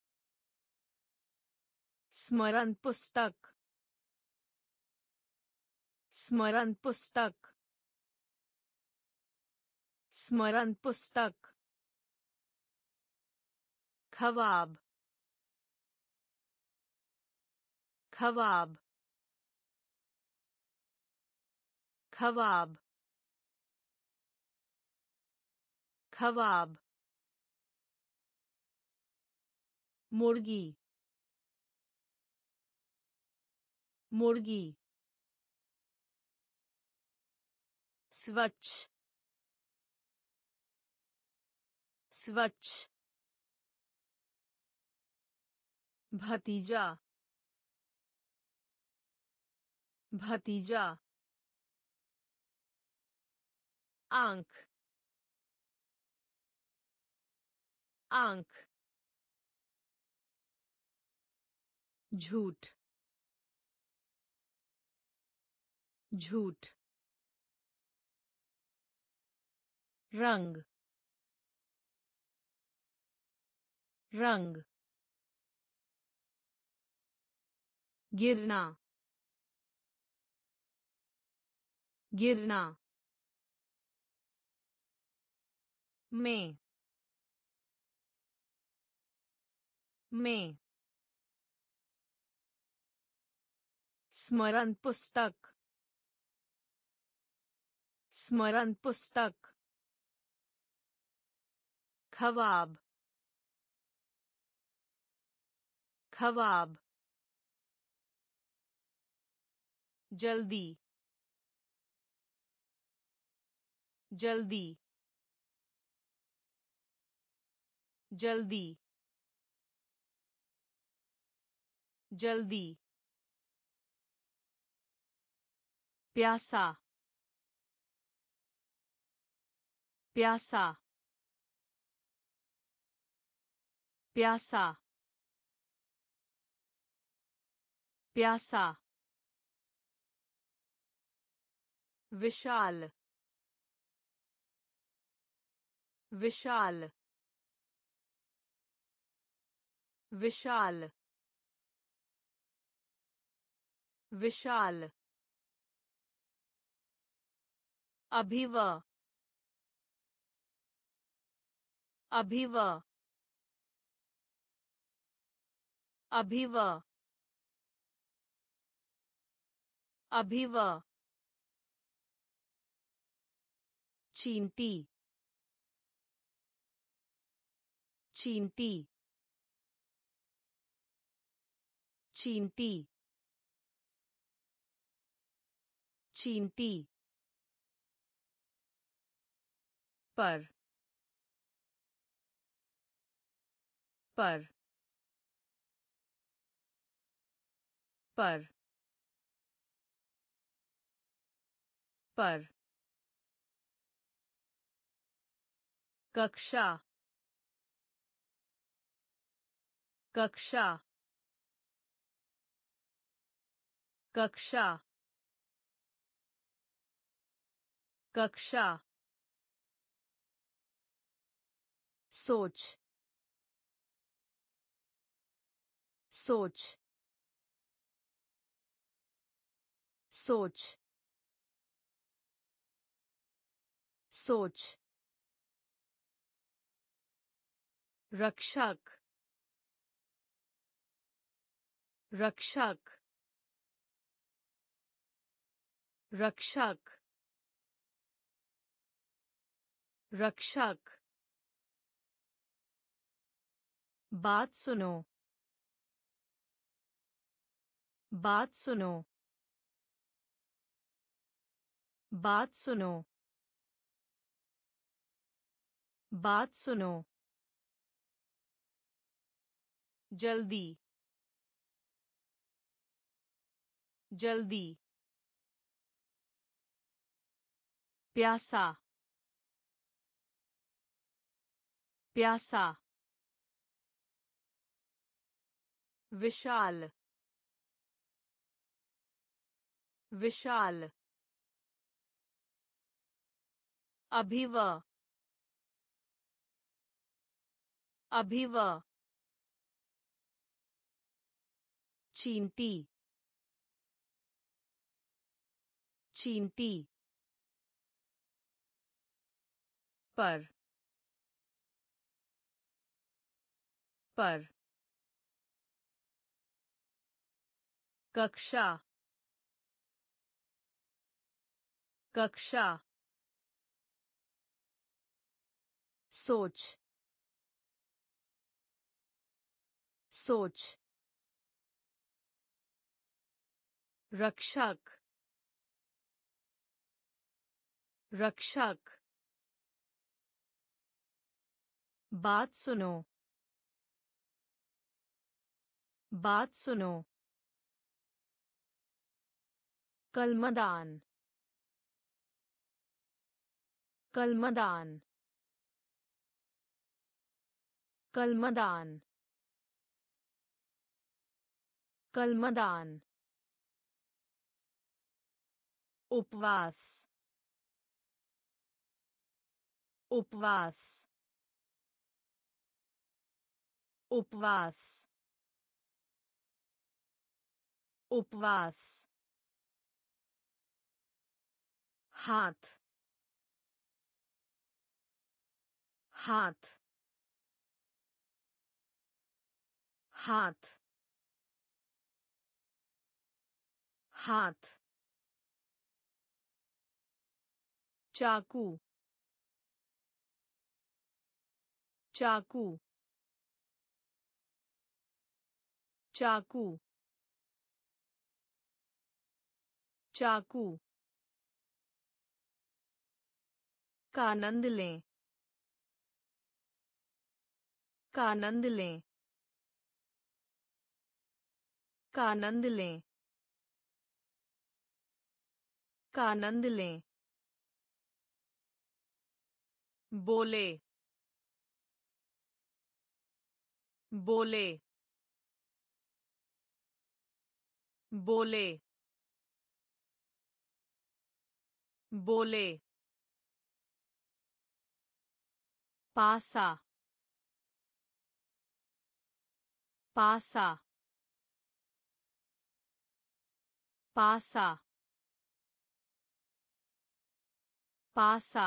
[SPEAKER 1] स्मरण पुस्तक स्मरण पुस्तक स्मरण पुस्तक ख्वाब ख्वाब ख्वाब ख्वाब मुर्गी मुर्गी स्वच्छ स्वच्छ भतीजा भतीजा आंख आंख झूठ झूठ रंग रंग गिरना गिरना में स्मरण पुस्तक स्मरण पुस्तक ख्वाब ख्वाब जल्दी जल्दी जल्दी जल्दी प्यासा प्यासा प्यासा प्यासा विशाल विशाल विशाल विशाल अभिव अभिव अभिव अभिव चींटी चींटी चींटी चींटी पर पर पर पर कक्षा कक्षा कक्षा कक्षा सोच सोच सोच सोच रक्षक रक्षक रक्षक रक्षक बात सुनो बात सुनो बात सुनो बात सुनो जल्दी जल्दी प्यासा प्यासा विशाल विशाल अभिव अभिव चींटी चींटी पर पर कक्षा कक्षा सोच सोच रक्षक रक्षक बात सुनो बात सुनो कलमदान कलमदान कलमदान कलमदान उपवास उपवास उपवास उपवास हाथ हाथ हाथ हाथ चाकू चाकू चाकू चाकू का आनंद लें का आनंद लें का आनंद लें का आनंद लें बोले बोले बोले बोले पासा पासा पासा पासा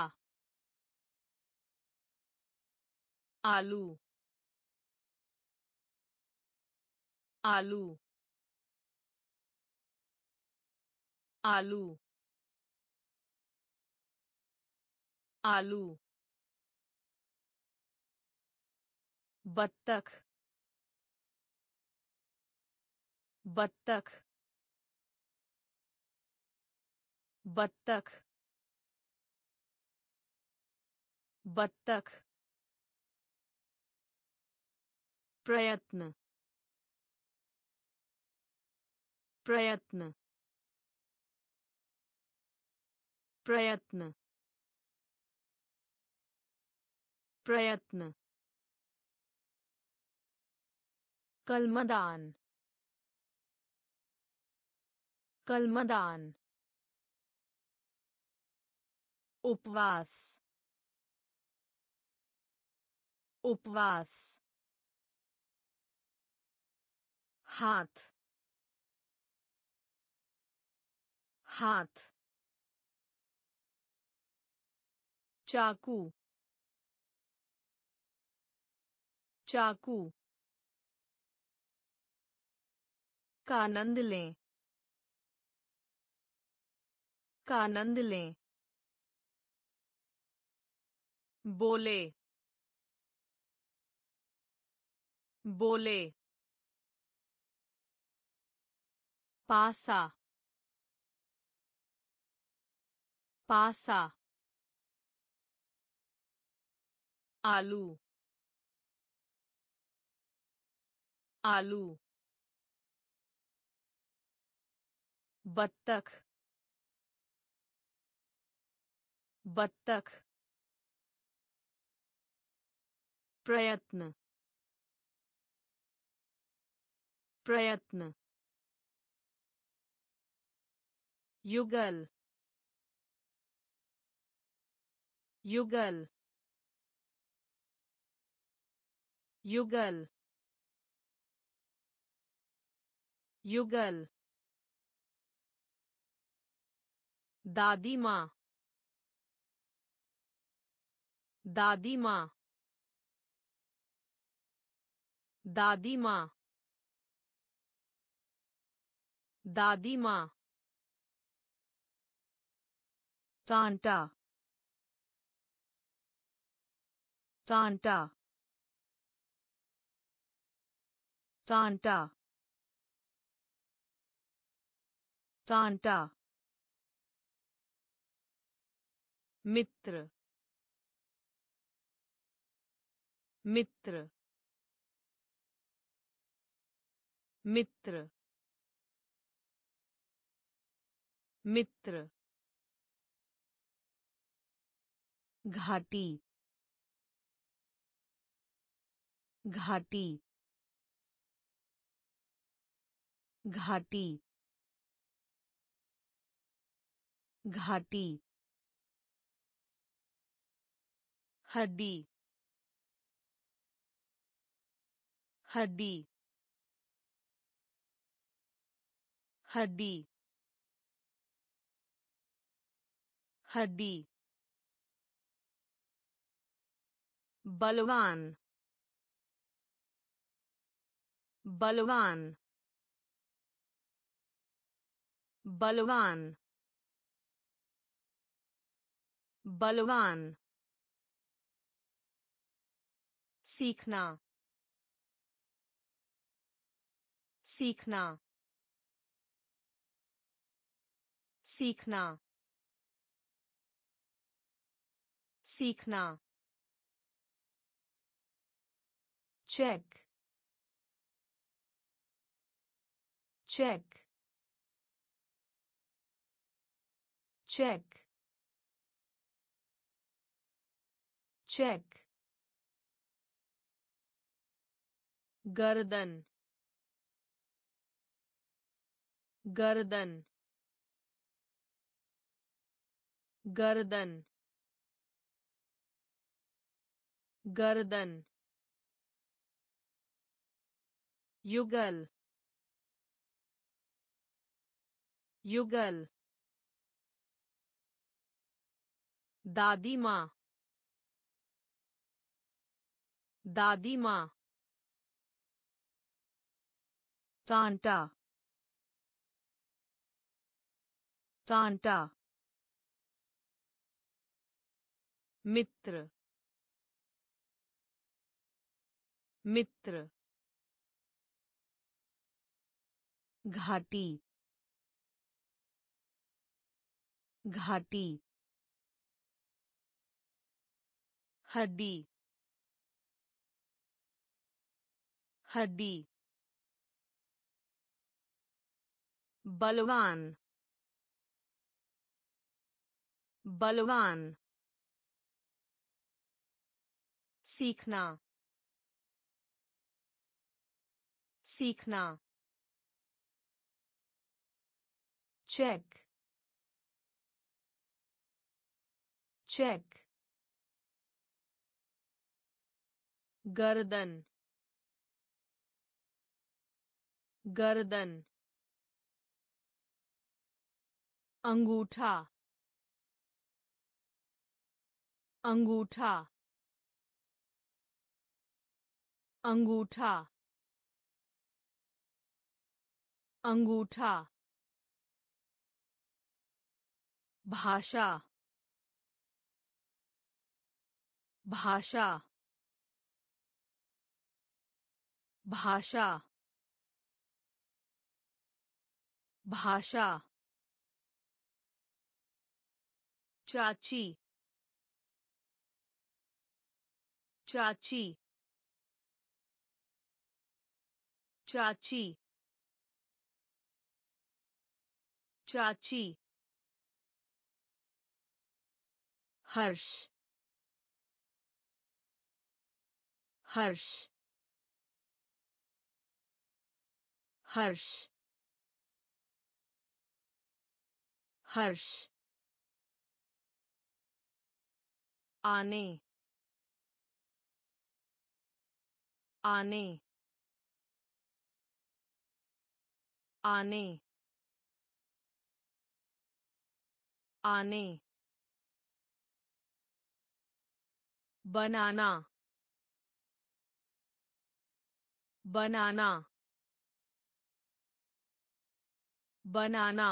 [SPEAKER 1] आलू आलू आलू आलू बत्तख बत्तख बत्तख बत्तख प्रयत्न प्रयत्न प्रयत्न प्रयत्न कलमदान कलमदान उपवास उपवास हाथ हाथ चाकू चाकू का आनंद लें का आनंद लें बोले बोले पासा पासा आलू आलू बत्तख बत्तख प्रयत्न प्रयत्न युगल युगल युगल युगल दादी माँ दादी माँ दादी माँ दादी माँ कांटा कांटा कांटा कांटा मित्र मित्र मित्र मित्र घाटी घाटी घाटी घाटी हड्डी हड्डी हड्डी हड्डी बलवान बलवान बलवान बलवान सीखना सीखना सीखना सीखना चेक चेक चेक चेक गर्दन गर्दन गर्दन गर्दन युगल युगल दादी माँ दादी माँ कांटा कांटा मित्र मित्र घाटी घाटी हड्डी हड्डी बलवान बलवान सीखना सीखना चेक चेक गर्दन गर्दन अंगूठा अंगूठा अंगूठा अंगूठा भाषा भाषा भाषा भाषा चाची चाची चाची चाची हर्ष हर्ष हर्ष हर्ष आने आने आने आने बनाना बनाना बनाना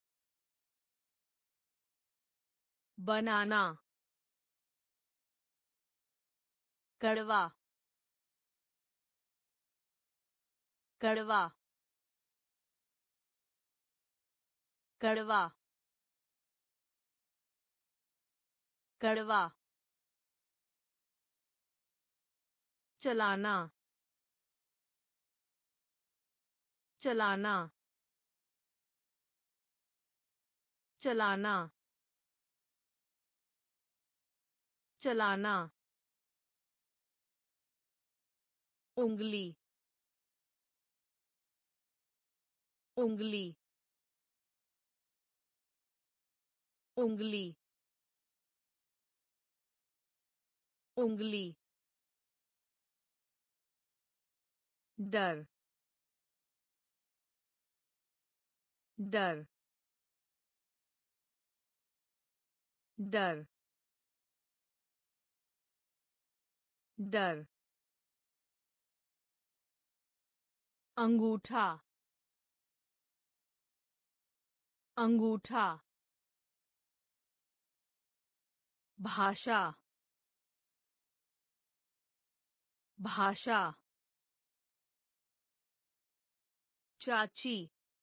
[SPEAKER 1] बनाना कड़वा कड़वा कड़वा कड़वा चलाना चलाना चलाना चलाना उंगली उंगली उंगली उंगली डर डर डर डर अंगूठा अंगूठा भाषा भाषा चाची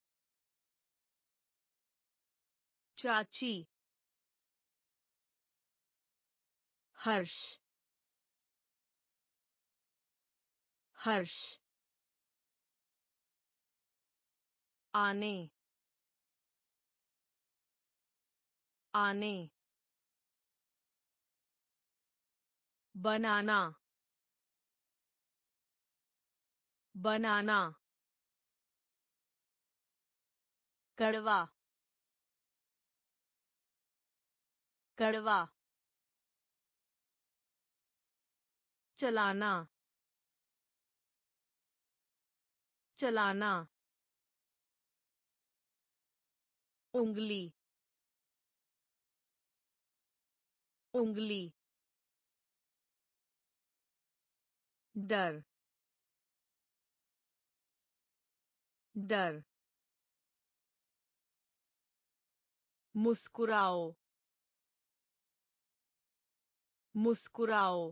[SPEAKER 1] चाची हर्ष हर्ष आने आने बनाना बनाना कड़वा कड़वा चलाना चलाना उंगली उंगली डर डर मुस्कुराओ मुस्कुराओ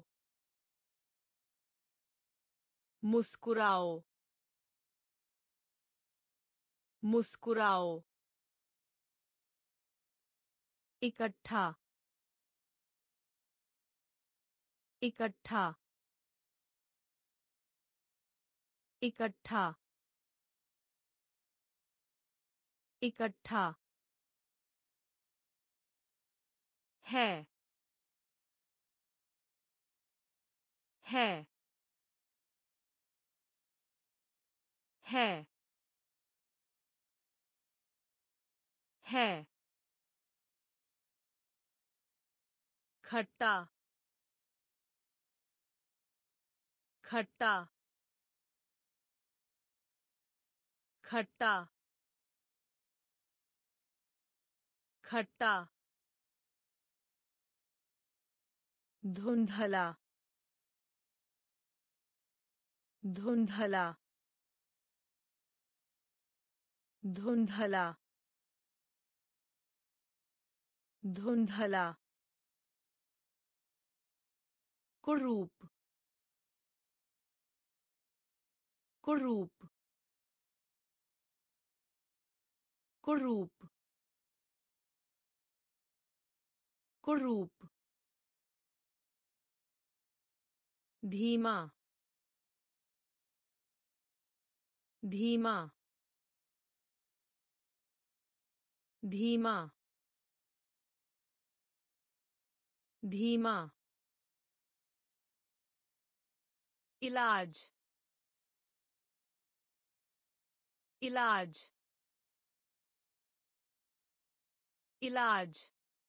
[SPEAKER 1] मुस्कुराओ मुस्कुराओ इकट्ठा इकट्ठा इकट्ठा इकट्ठा है है है है खट्टा खट्टा खट्टा खट्टा धुंधला धुंधला धुंधला धुंधला कुरूप कुरूप कुरूप कुरूप धीमा धीमा धीमा धीमा इलाज इलाज इलाज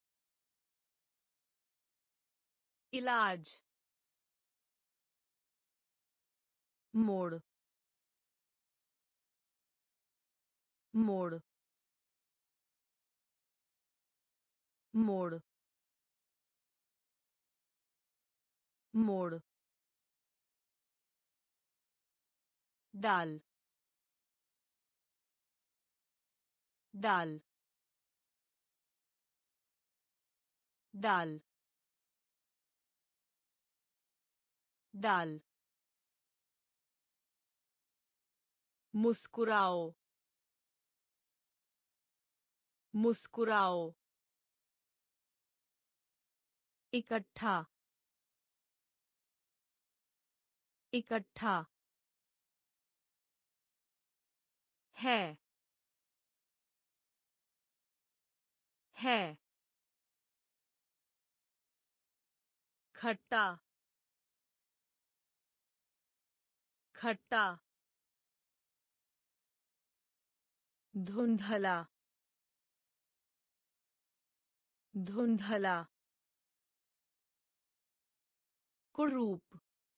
[SPEAKER 1] इलाज मोड़ मोड़ मोड़ मोड़ डाल डाल डाल डाल मुस्कुराओ मुस्कुराओ इकट्ठा इकट्ठा है है खट्टा खट्टा धुंधला धुंधला कुरूप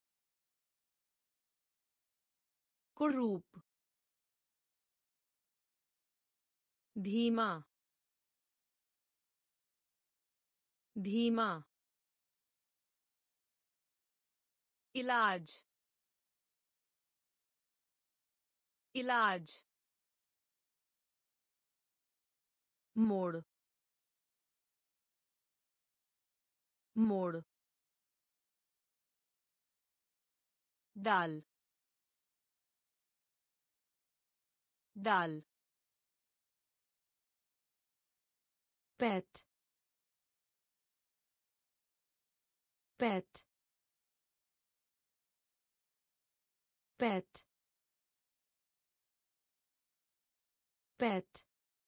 [SPEAKER 1] कुरूप धीमा धीमा इलाज इलाज मोड़ मोड़ डाल डाल पेट पेट पेट पेट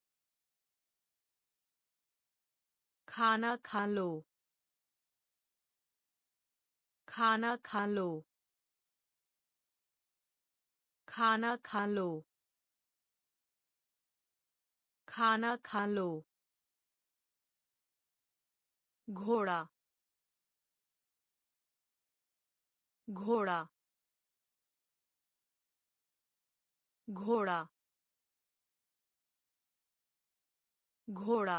[SPEAKER 1] खाना खा लो खाना खा लो खाना खा लो खाना खा लो घोड़ा घोड़ा घोड़ा घोड़ा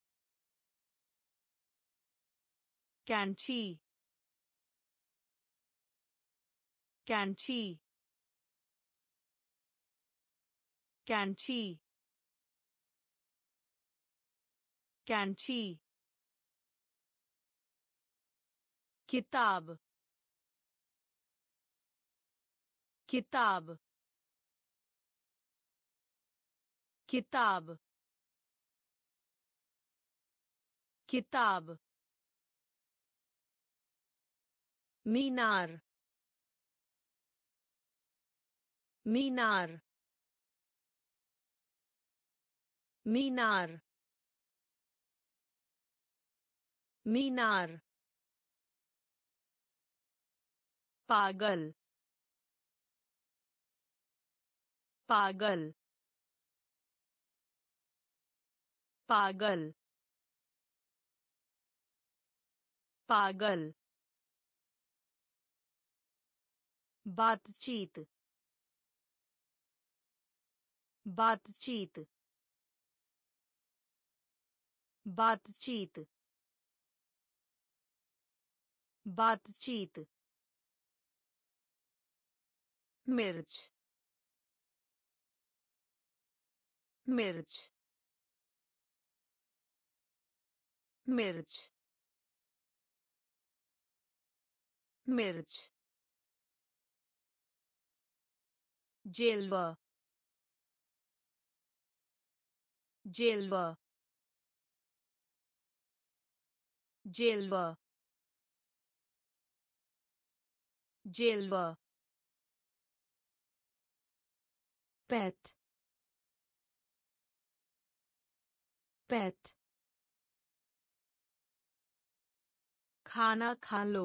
[SPEAKER 1] कैंची कैंची कैंची कैंची किताब किताब किताब किताब मीनार मीनार मीनार मीनार पागल पागल पागल पागल बातचीत बातचीत बातचीत बातचीत मिर्च मिर्च मिर्च मिर्च जेलवा जेलवा जेलवा जेलवा पेट पेट खाना खा लो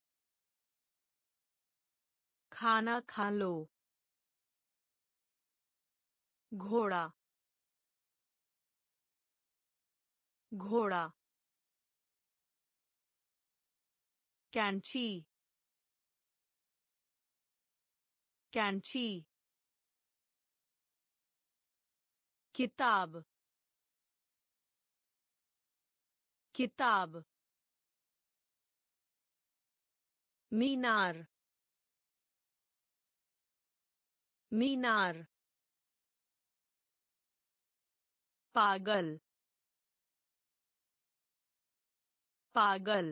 [SPEAKER 1] खाना खा लो घोड़ा घोड़ा कैंची कैंची किताब किताब मीनार मीनार पागल पागल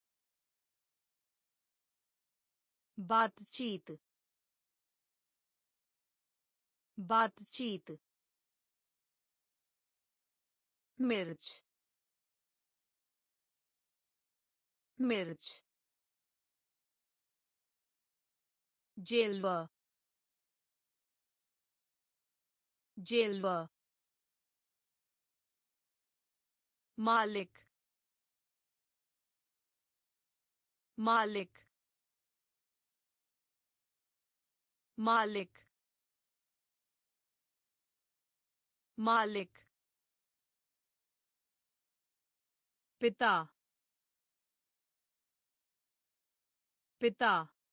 [SPEAKER 1] बातचीत बातचीत मिर्च मिर्च जेलवा जेलवा मालिक मालिक मालिक मालिक पिता पिता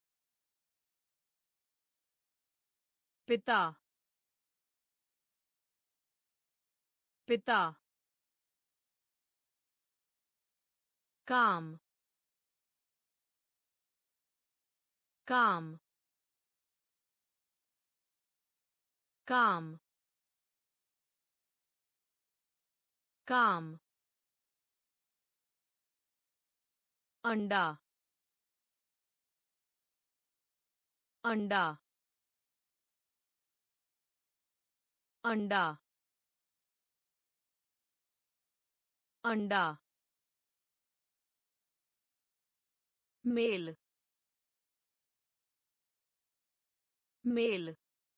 [SPEAKER 1] पिता पिता काम काम काम काम अंडा अंडा अंडा अंडा mail mail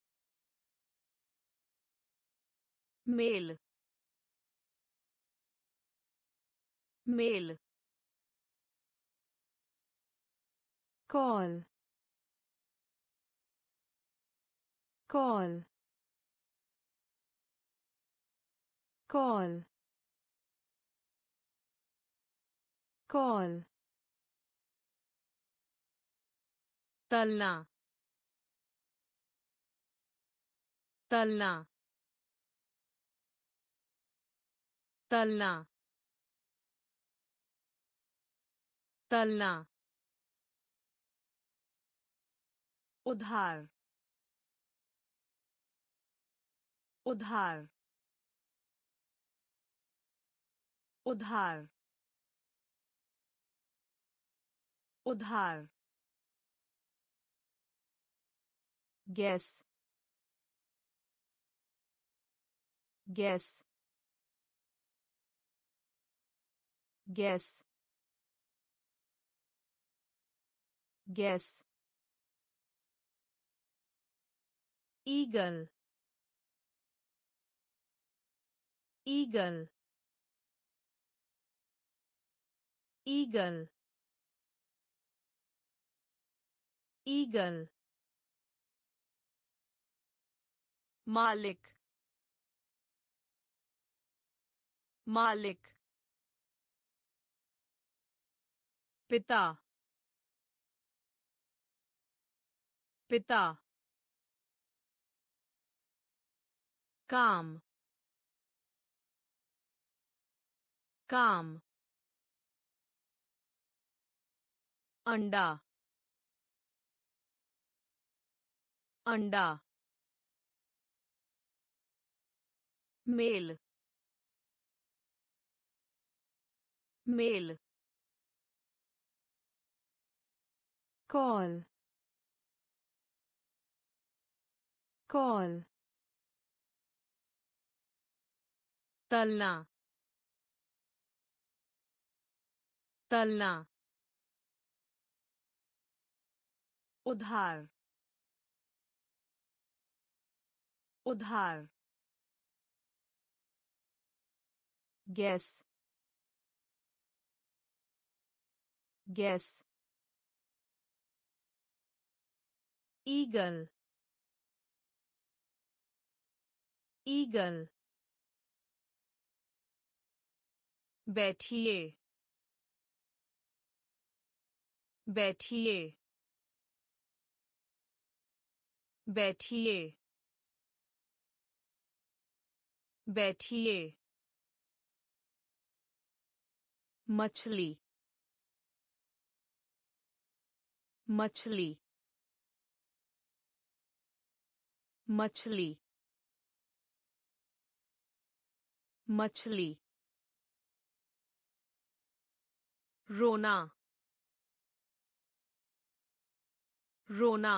[SPEAKER 1] mail mail call call call call तलना तलना तलना तलना उधार उधार उधार उधार
[SPEAKER 2] gas gas gas gas
[SPEAKER 1] eagle eagle eagle eagle मालिक मालिक पिता पिता काम काम अंडा अंडा मेल मेल
[SPEAKER 2] कॉल कॉल
[SPEAKER 1] तलना तलना उधार उधार
[SPEAKER 2] गैस गैस
[SPEAKER 1] ईगल ईगल बैठिए बैठिए बैठिए बैठिए मछली मछली मछली मछली रोना रोना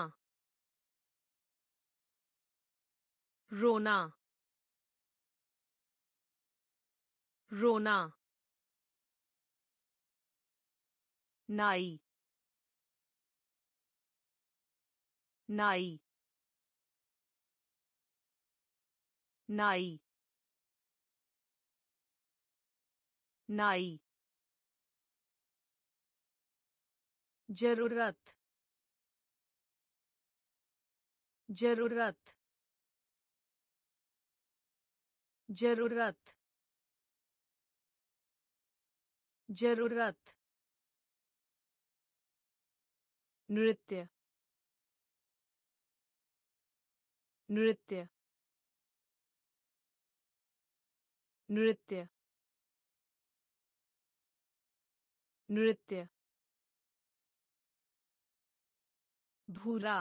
[SPEAKER 1] रोना रोना नाई नाई नाई नाई जरूरत जरूरत जरूरत जरूरत नृत्य नृत्य नृत्य नृत्य भूरा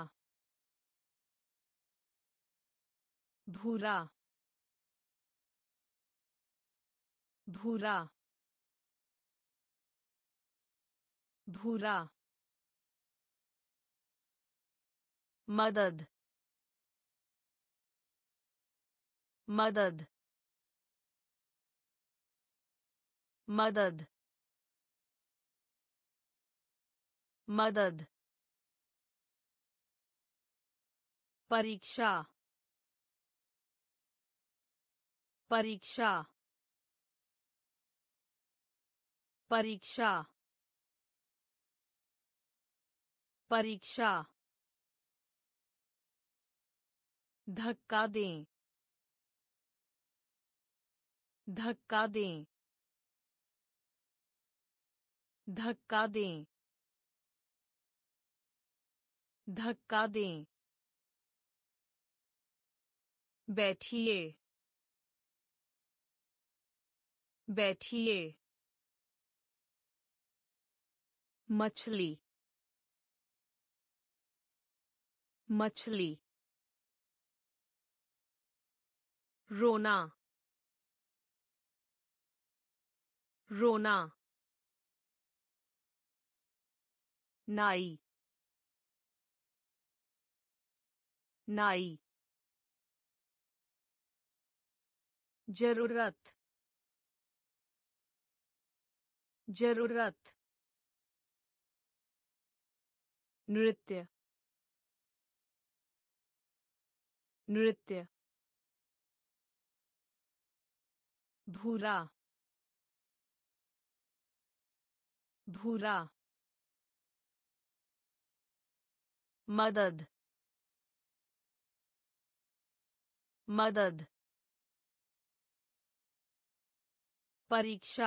[SPEAKER 1] भूरा भूरा भूरा मदद मदद मदद मदद परीक्षा परीक्षा परीक्षा परीक्षा धक्का दें धक्का दें धक्का दें धक्का दें बैठिए बैठिए मछली मछली रोना रोना नाई नाई जरूरत जरूरत नृत्य नृत्य भूरा भूरा मदद मदद परीक्षा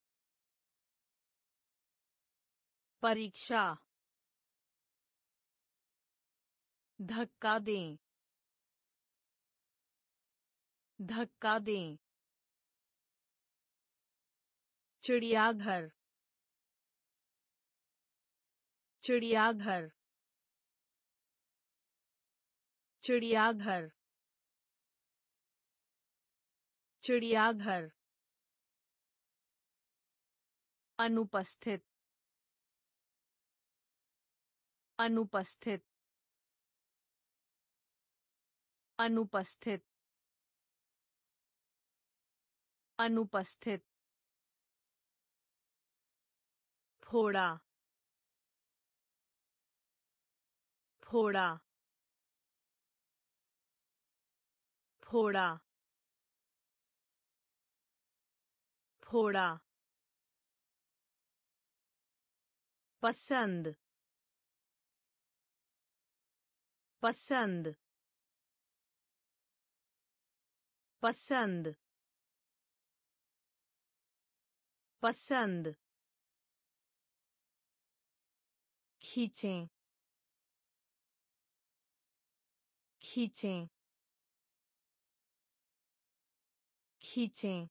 [SPEAKER 1] परीक्षा धक्का दें धक्का दें चिड़ियाघर चिड़ियाघर चिड़ियाघर चिड़ियाघर अनुपस्थित अनुपस्थित अनुपस्थित अनुपस्थित फोड़ा फोड़ा फोड़ा फोड़ा पसंद पसंद पसंद पसंद खींचें खींचें खींचें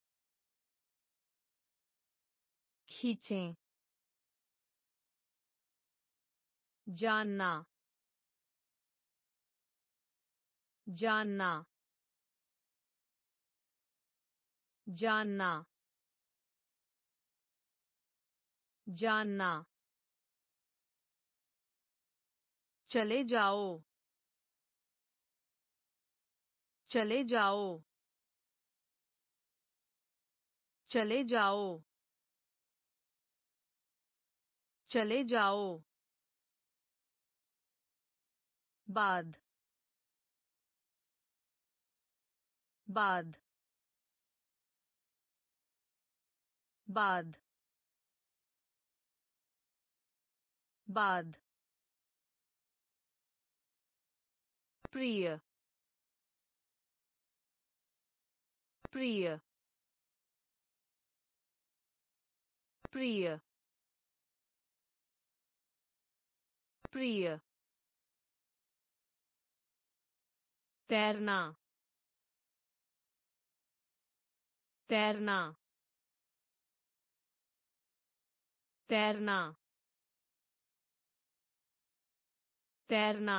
[SPEAKER 1] खींचें जानना जानना जानना जानना चले जाओ चले जाओ चले जाओ चले जाओ बाद बाद बाद बाद प्रिय प्रिय प्रिय प्रिय तैरना तैरना तैरना तैरना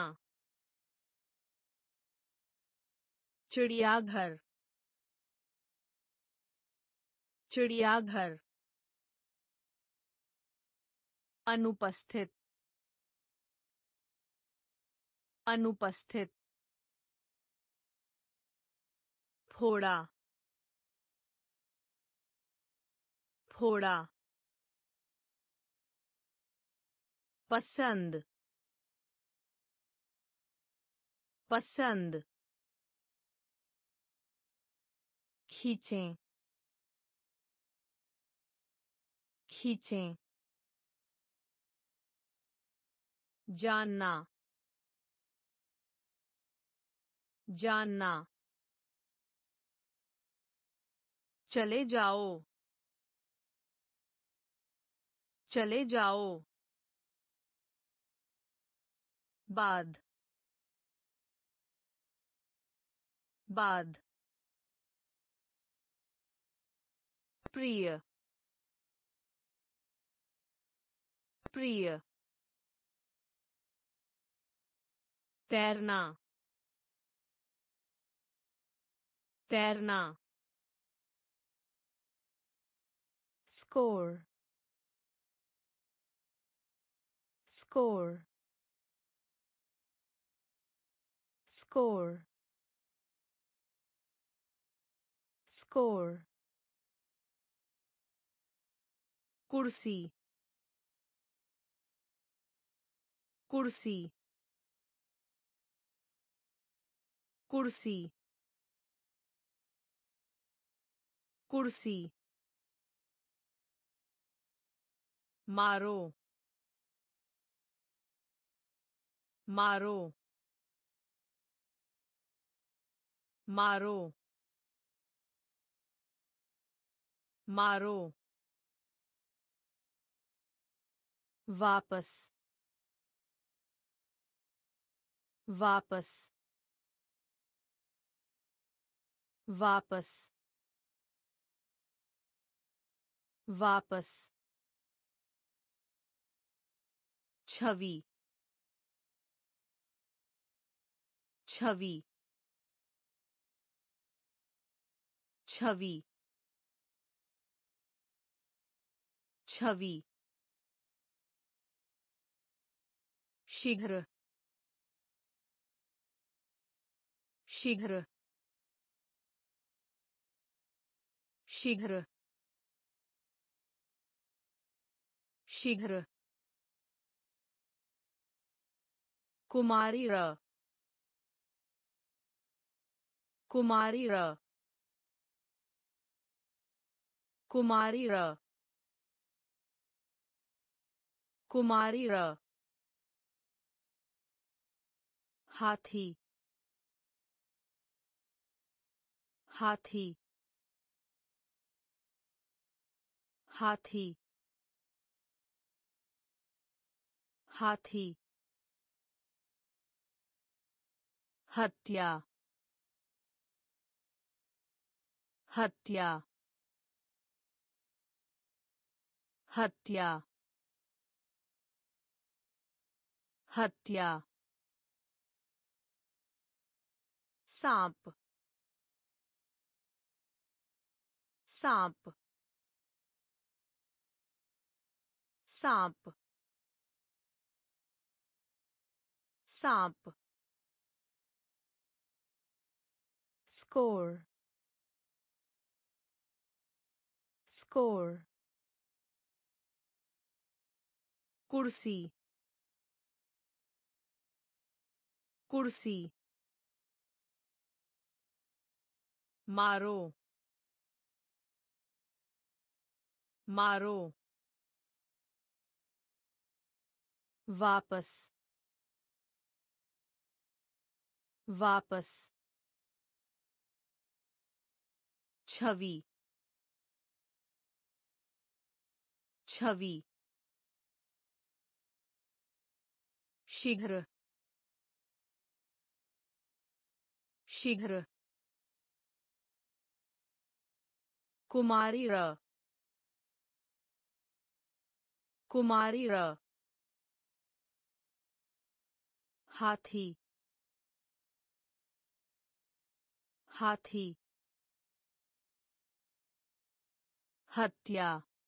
[SPEAKER 1] चिड़ियाघर चिड़ियाघर अनुपस्थित अनुपस्थित फोड़ा फोड़ा पसंद पसंद खींचें खींचें जानना जानना चले जाओ चले जाओ बाद बाद प्रिय प्रिय तैरना तैरना
[SPEAKER 2] score, score, score, score, कुर्सी, कुर्सी, कुर्सी, कुर्सी, मारो, मारो, मारो, मारो, वापस, वापस, वापस, वापस, छवि, छवि, छवि, छवि, शीघ्र, शीघ्र, शीघ्र, शीघ्र, कुमारी र, कुमारी र, कुमारी र, कुमारी र, हाथी, हाथी, हाथी, हाथी, हत्या, हत्या, हत्या, हत्या, सांप, सांप, सांप, सांप, score, score, कुर्सी, कुर्सी, मारो, मारो, वापस, वापस, छवि, छवि, शीघ्र, शीघ्र, कुमारी र, कुमारी र, हाथी, हाथी, हत्या,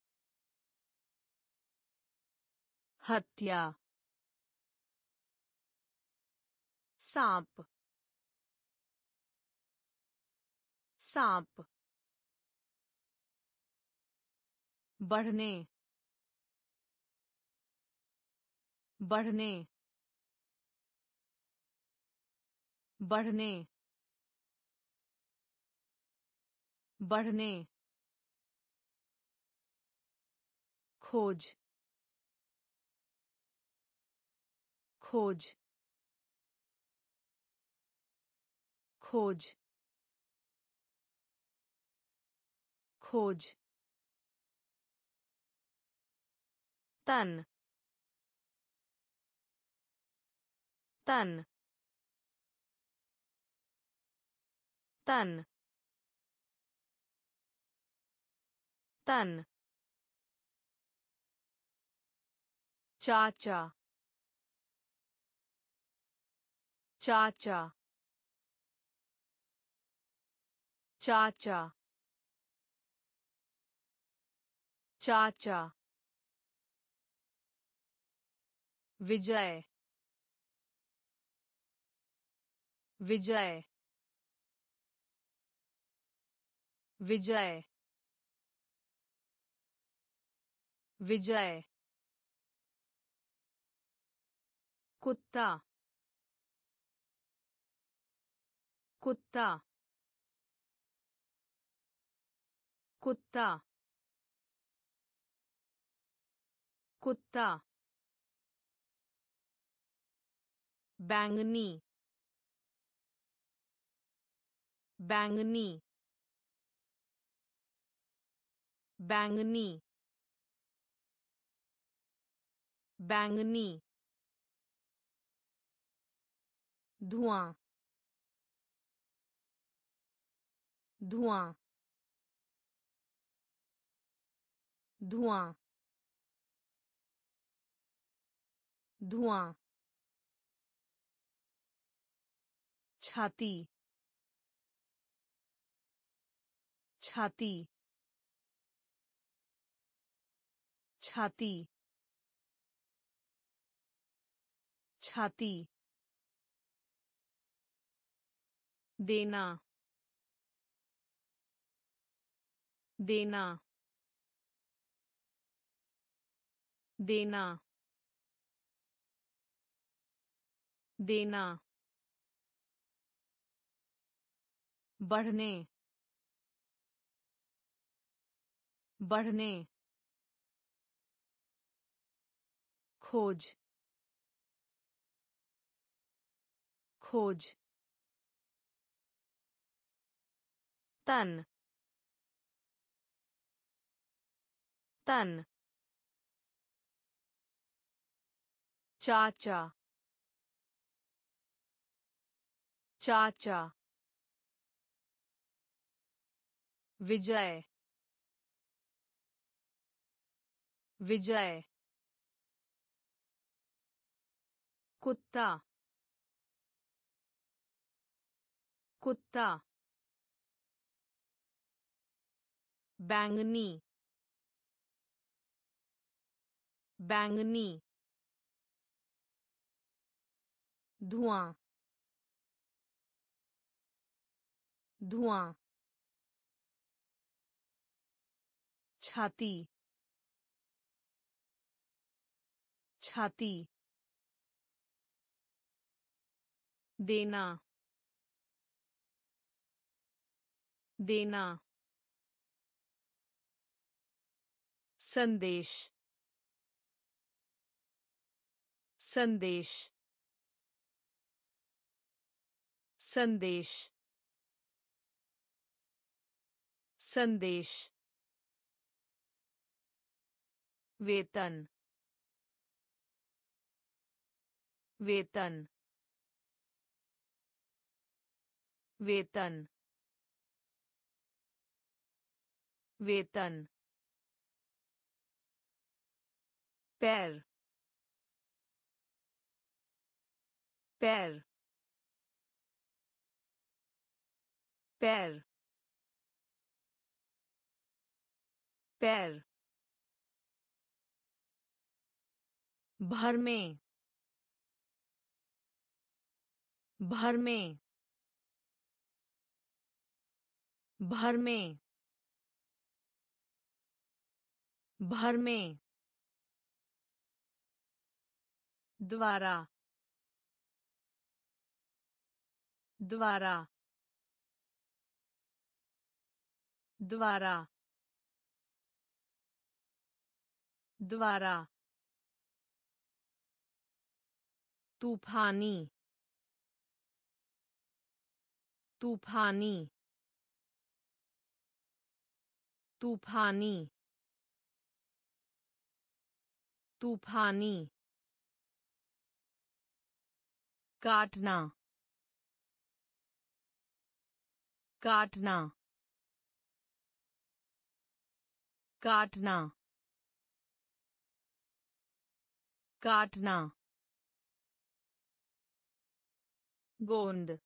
[SPEAKER 2] हत्या, सांप, सांप, बढ़ने, बढ़ने, बढ़ने, बढ़ने, खोज, खोज, खोज, खोज, तन, तन, तन, तन, चाचा, चाचा, चाचा, चाचा विजय विजय विजय विजय कुत्ता कुत्ता कुत्ता कुत्ता बैंगनी बैंगनी बैंगनी बैंगनी धुआं धुआं धुआं धुआं छाती छाती छाती छाती देना देना देना देना बढ़ने बढ़ने खोज खोज तन तन चाचा चाचा विजय विजय कुत्ता कुत्ता बैंगनी बैंगनी धुआं धुआं छाती छाती देना देना संदेश संदेश संदेश संदेश वेतन वेतन वेतन वेतन पैर पैर पैर पैर भर में भर में भर में भर में द्वारा द्वारा द्वारा द्वारा तूफानी तूफानी तूफानी तूफानी काटना काटना काटना काटना गोंद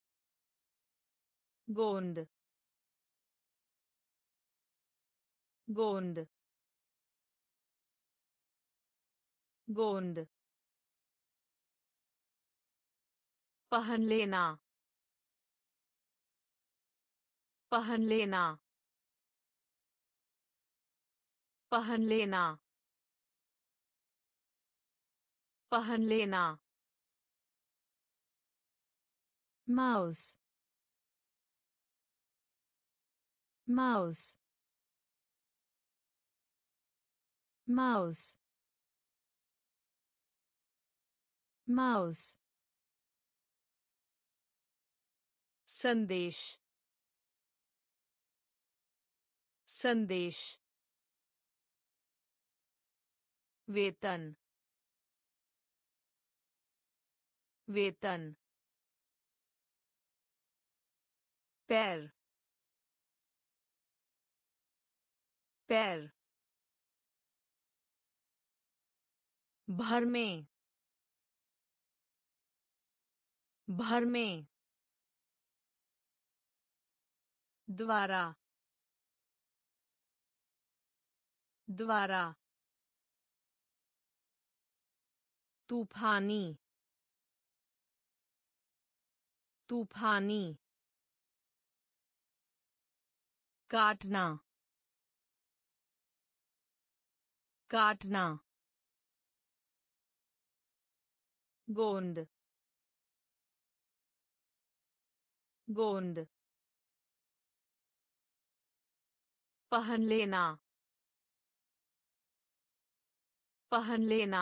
[SPEAKER 2] गोंद गोंद गोंद पहन लेना पहन लेना पहन लेना पहन लेना माउस माउस माउस माउस संदेश संदेश वेतन वेतन पैर पैर भर में भर में द्वारा द्वारा तूफानी तूफानी काटना काटना गोंद गोंद पहन लेना पहन लेना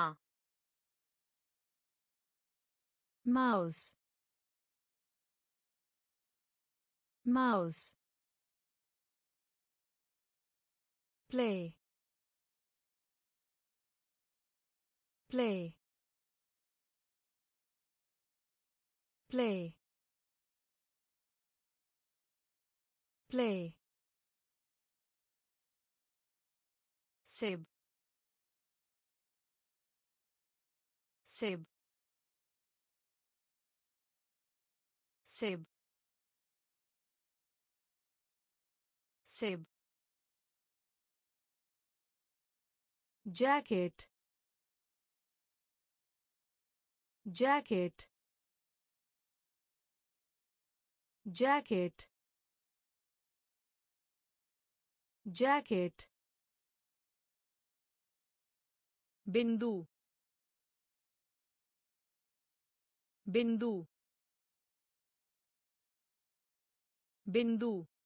[SPEAKER 2] mouse mouse play play play play सेब सेब सेब सेब जैकेट जैकेट जैकेट जैकेट बिंदु बिंदु बिंदु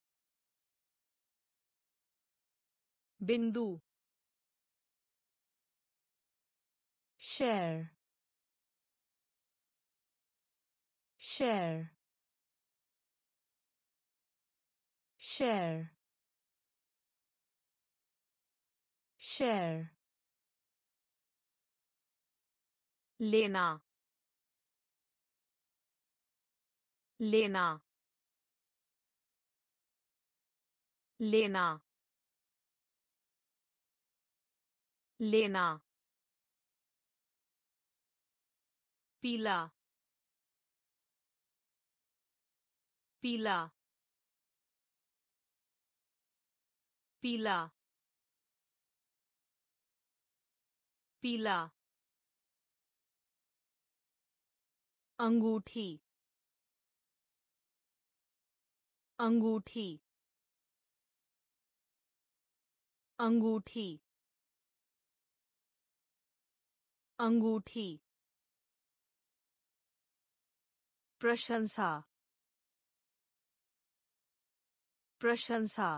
[SPEAKER 2] बिंदु शेयर शेयर शेयर शेयर लेना लेना लेना लेना पीला पीला पीला पीला अंगूठी अंगूठी अंगूठी अंगूठी प्रशंसा प्रशंसा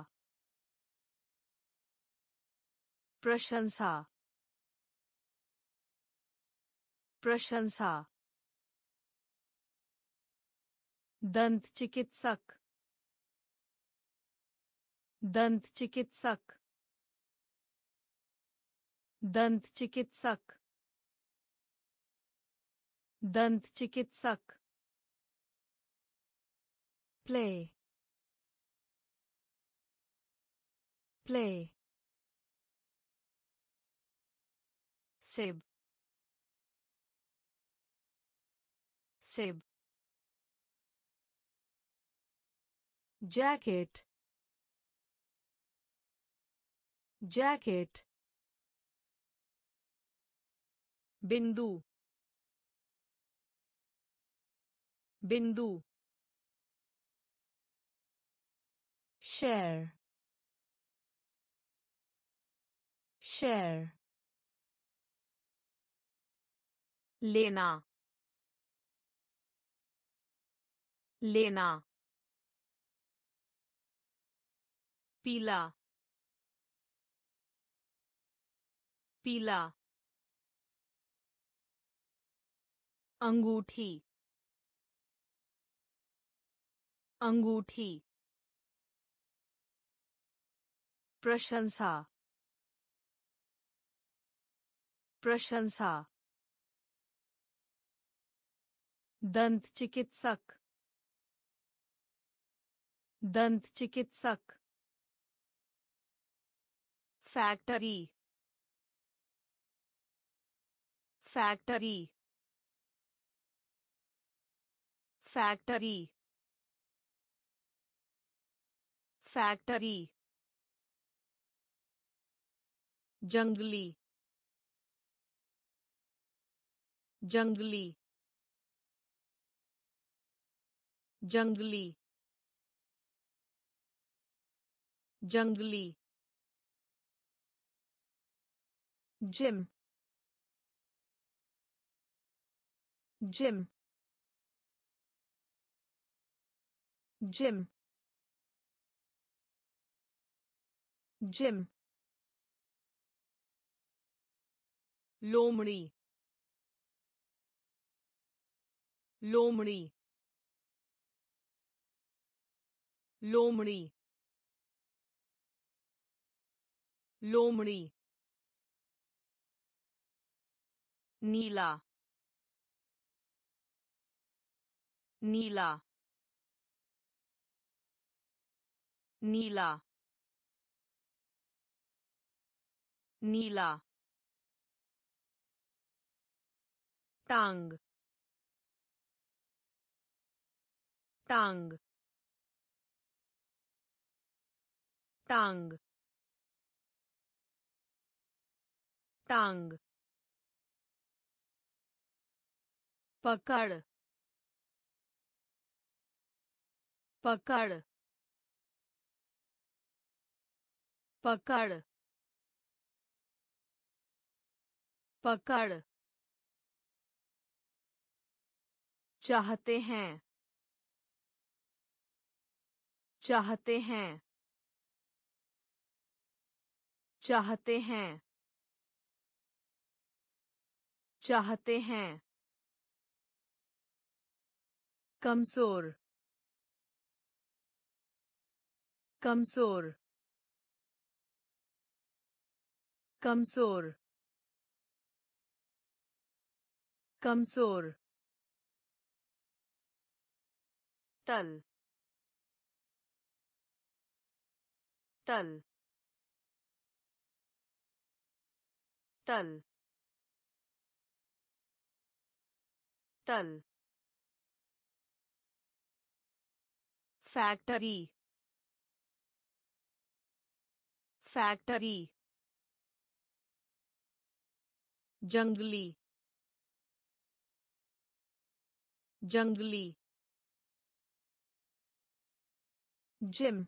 [SPEAKER 2] प्रशंसा प्रशंसा दंत चिकित्सक दंत चिकित्सक दंत चिकित्सक दंत चिकित्सक प्ले प्ले सेब सेब जैकेट jacket,
[SPEAKER 1] बिंदु बिंदु
[SPEAKER 2] share, share,
[SPEAKER 1] लेना लेना पीला पीला अंगूठी अंगूठी प्रशंसा प्रशंसा
[SPEAKER 2] दंत चिकित्सक, दंत चिकित्सक,
[SPEAKER 1] फैक्ट्री फैक्ट्री फैक्ट्री फैक्ट्री जंगली जंगली जंगली जंगली
[SPEAKER 2] जिम, जिम, जिम, जिम,
[SPEAKER 1] लोमड़ी लोमड़ी लोमड़ी लोमड़ी नीला नीला नीला नीला टांग टांग टांग टांग
[SPEAKER 2] पकड़, पकड़, पकड़, पकड़,
[SPEAKER 1] चाहते हैं चाहते हैं चाहते हैं चाहते हैं
[SPEAKER 2] कमजोर, कमजोर, कमजोर, कमजोर,
[SPEAKER 1] तल तल तल तल फैक्ट्री फैक्ट्री जंगली जंगली
[SPEAKER 2] जिम,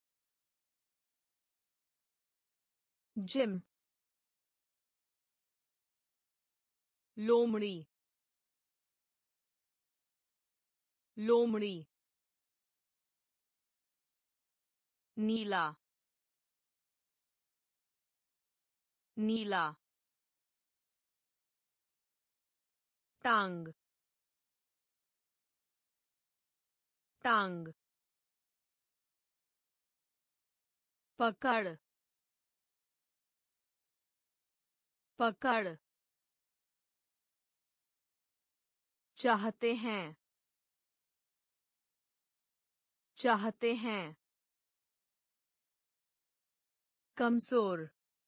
[SPEAKER 2] जिम,
[SPEAKER 1] लोमड़ी लोमड़ी नीला नीला टांग टांग
[SPEAKER 2] पकड़, पकड़,
[SPEAKER 1] चाहते हैं चाहते हैं
[SPEAKER 2] कमजोर,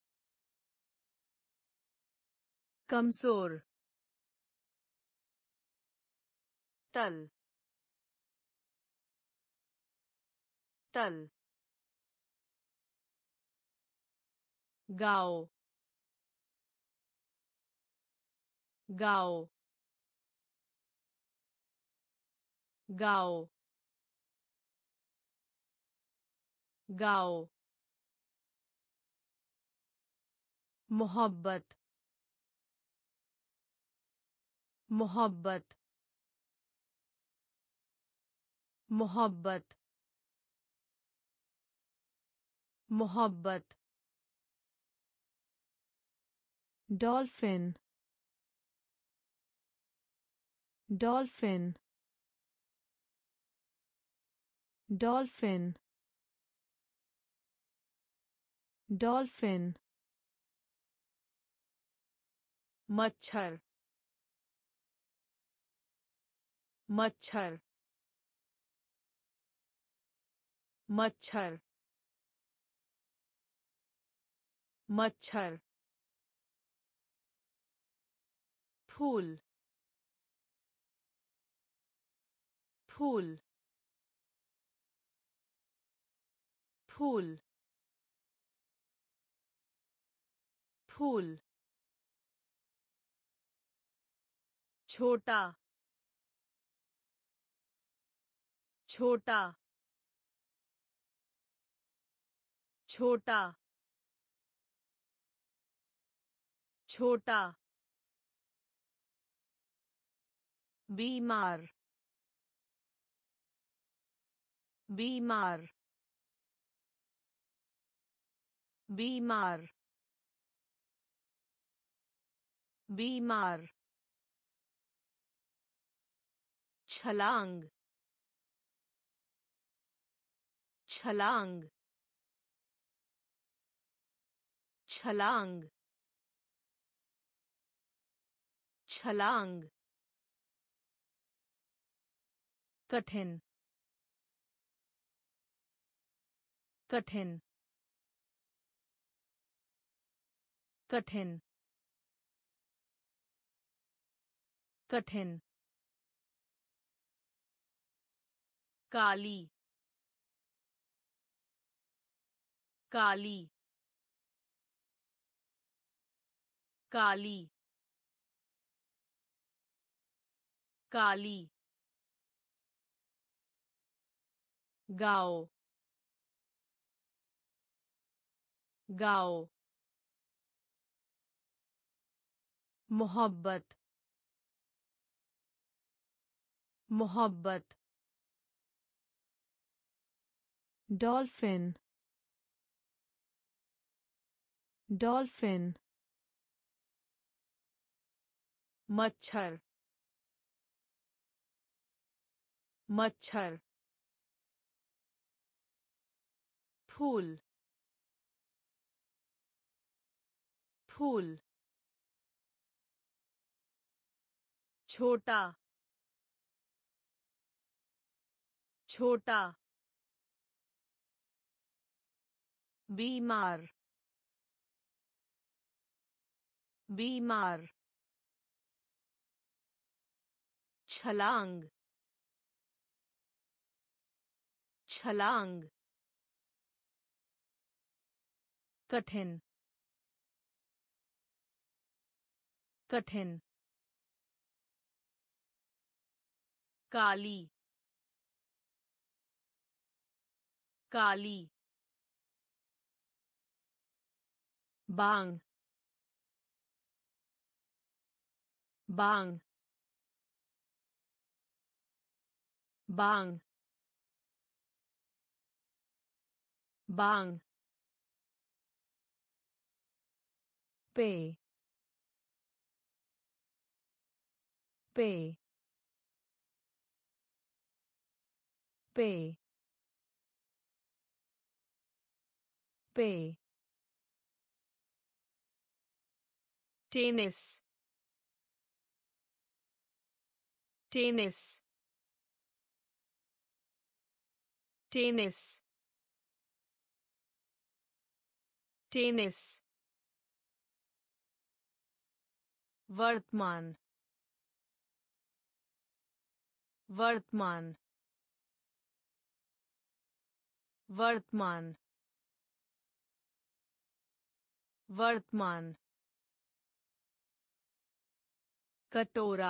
[SPEAKER 2] कमजोर,
[SPEAKER 1] तल तल
[SPEAKER 2] गाओ गाओ गाओ गाओ मोहब्बत मोहब्बत मोहब्बत मोहब्बत डॉल्फिन डॉल्फिन डॉल्फिन डॉल्फिन मच्छर मच्छर मच्छर मच्छर फूल फूल फूल फूल छोटा छोटा छोटा छोटा बीमार बीमार बीमार बीमार छलांग छलांग छलांग छलांग कठिन कठिन कठिन कठिन काली काली काली काली गाओ गाओ मोहब्बत मोहब्बत डॉल्फिन डॉल्फिन मच्छर मच्छर फूल फूल छोटा छोटा बीमार बीमार छलांग छलांग कठिन कठिन काली काली बांग बांग बांग बांग पे पे पे पे टेनिस टेनिस टेनिस टेनिस वर्तमान वर्तमान वर्तमान वर्तमान कटोरा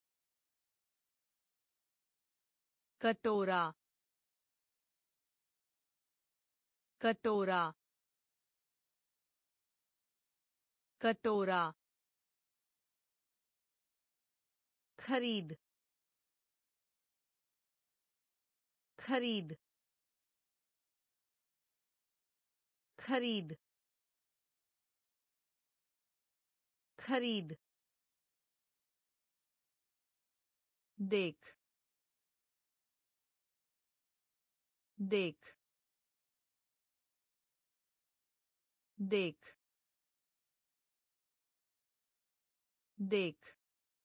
[SPEAKER 2] कटोरा कटोरा कटोरा खरीद खरीद खरीद खरीद देख देख देख देख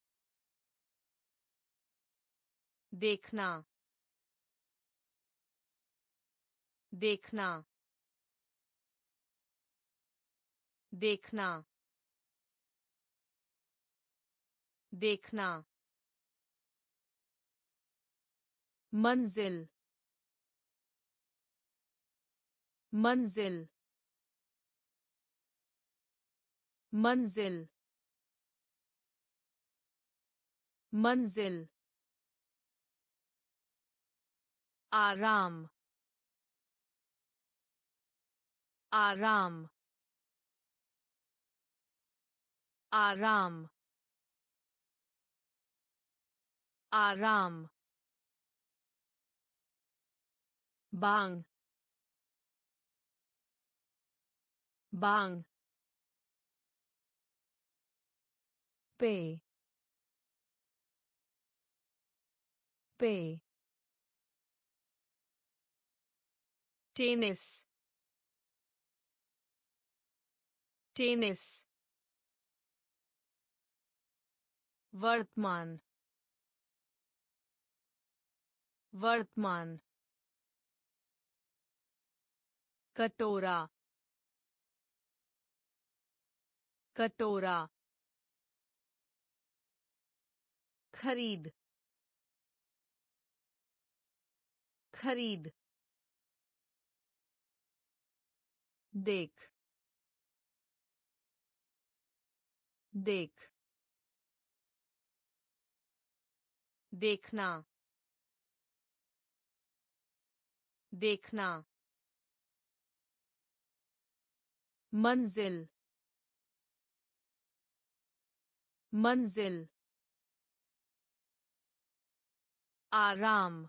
[SPEAKER 2] देखना देखना देखना देखना मंजिल मंजिल मंजिल मंजिल आराम आराम आराम आराम बांग बांग पे पे टेनिस टेनिस वर्तमान वर्तमान कटोरा कटोरा खरीद खरीद देख देख देखना देखना मंजिल मंजिल आराम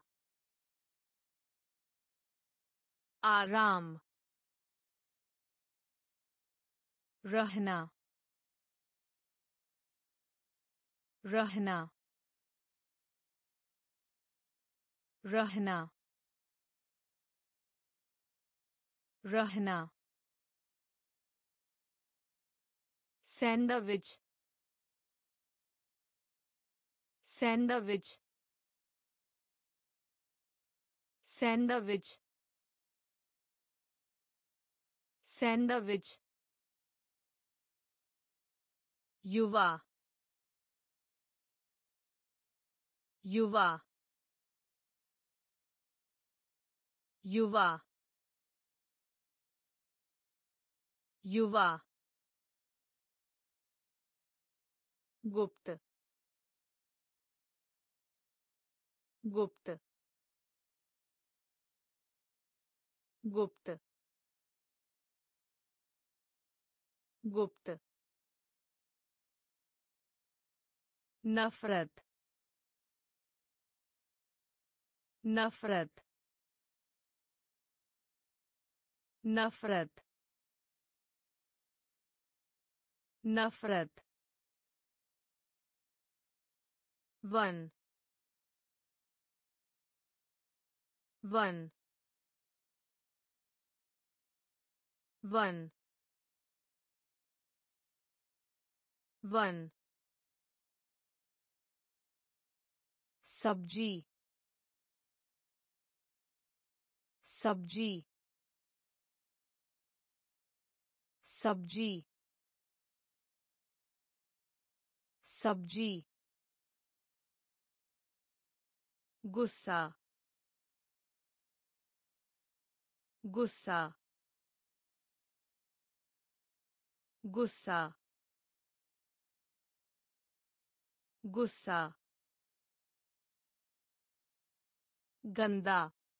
[SPEAKER 2] आराम रहना रहना रहना रहना सैंडविच सैंडविच सैंडविच सैंडविच युवा युवा युवा युवा गुप्त गुप्त गुप्त गुप्त नफरत नफरत नफरत नफरत वन वन वन वन सब्जी सब्जी सब्जी सब्जी गुस्सा गुस्सा गुस्सा गुस्सा गंदा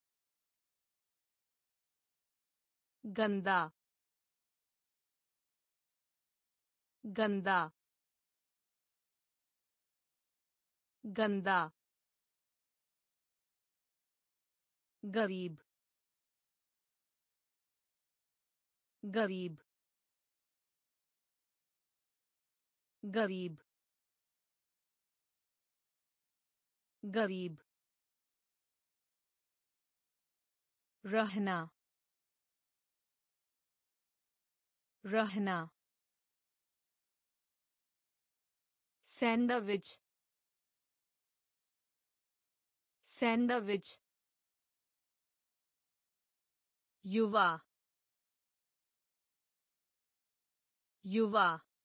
[SPEAKER 2] गंदा गंदा गंदा गरीब गरीब गरीब गरीब रहना रहना सैंडविच सैंडविच युवा युवा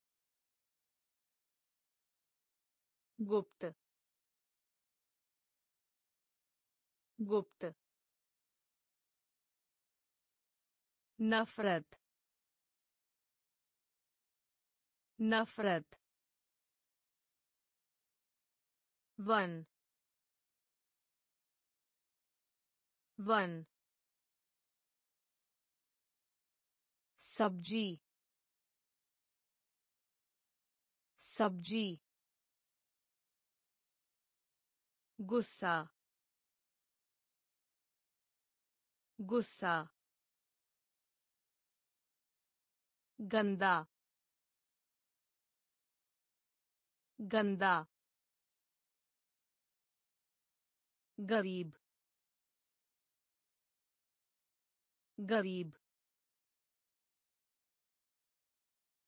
[SPEAKER 2] गुप्त गुप्त नफरत नफरत वन वन सब्जी सब्जी गुस्सा गुस्सा गंदा गंदा गरीब गरीब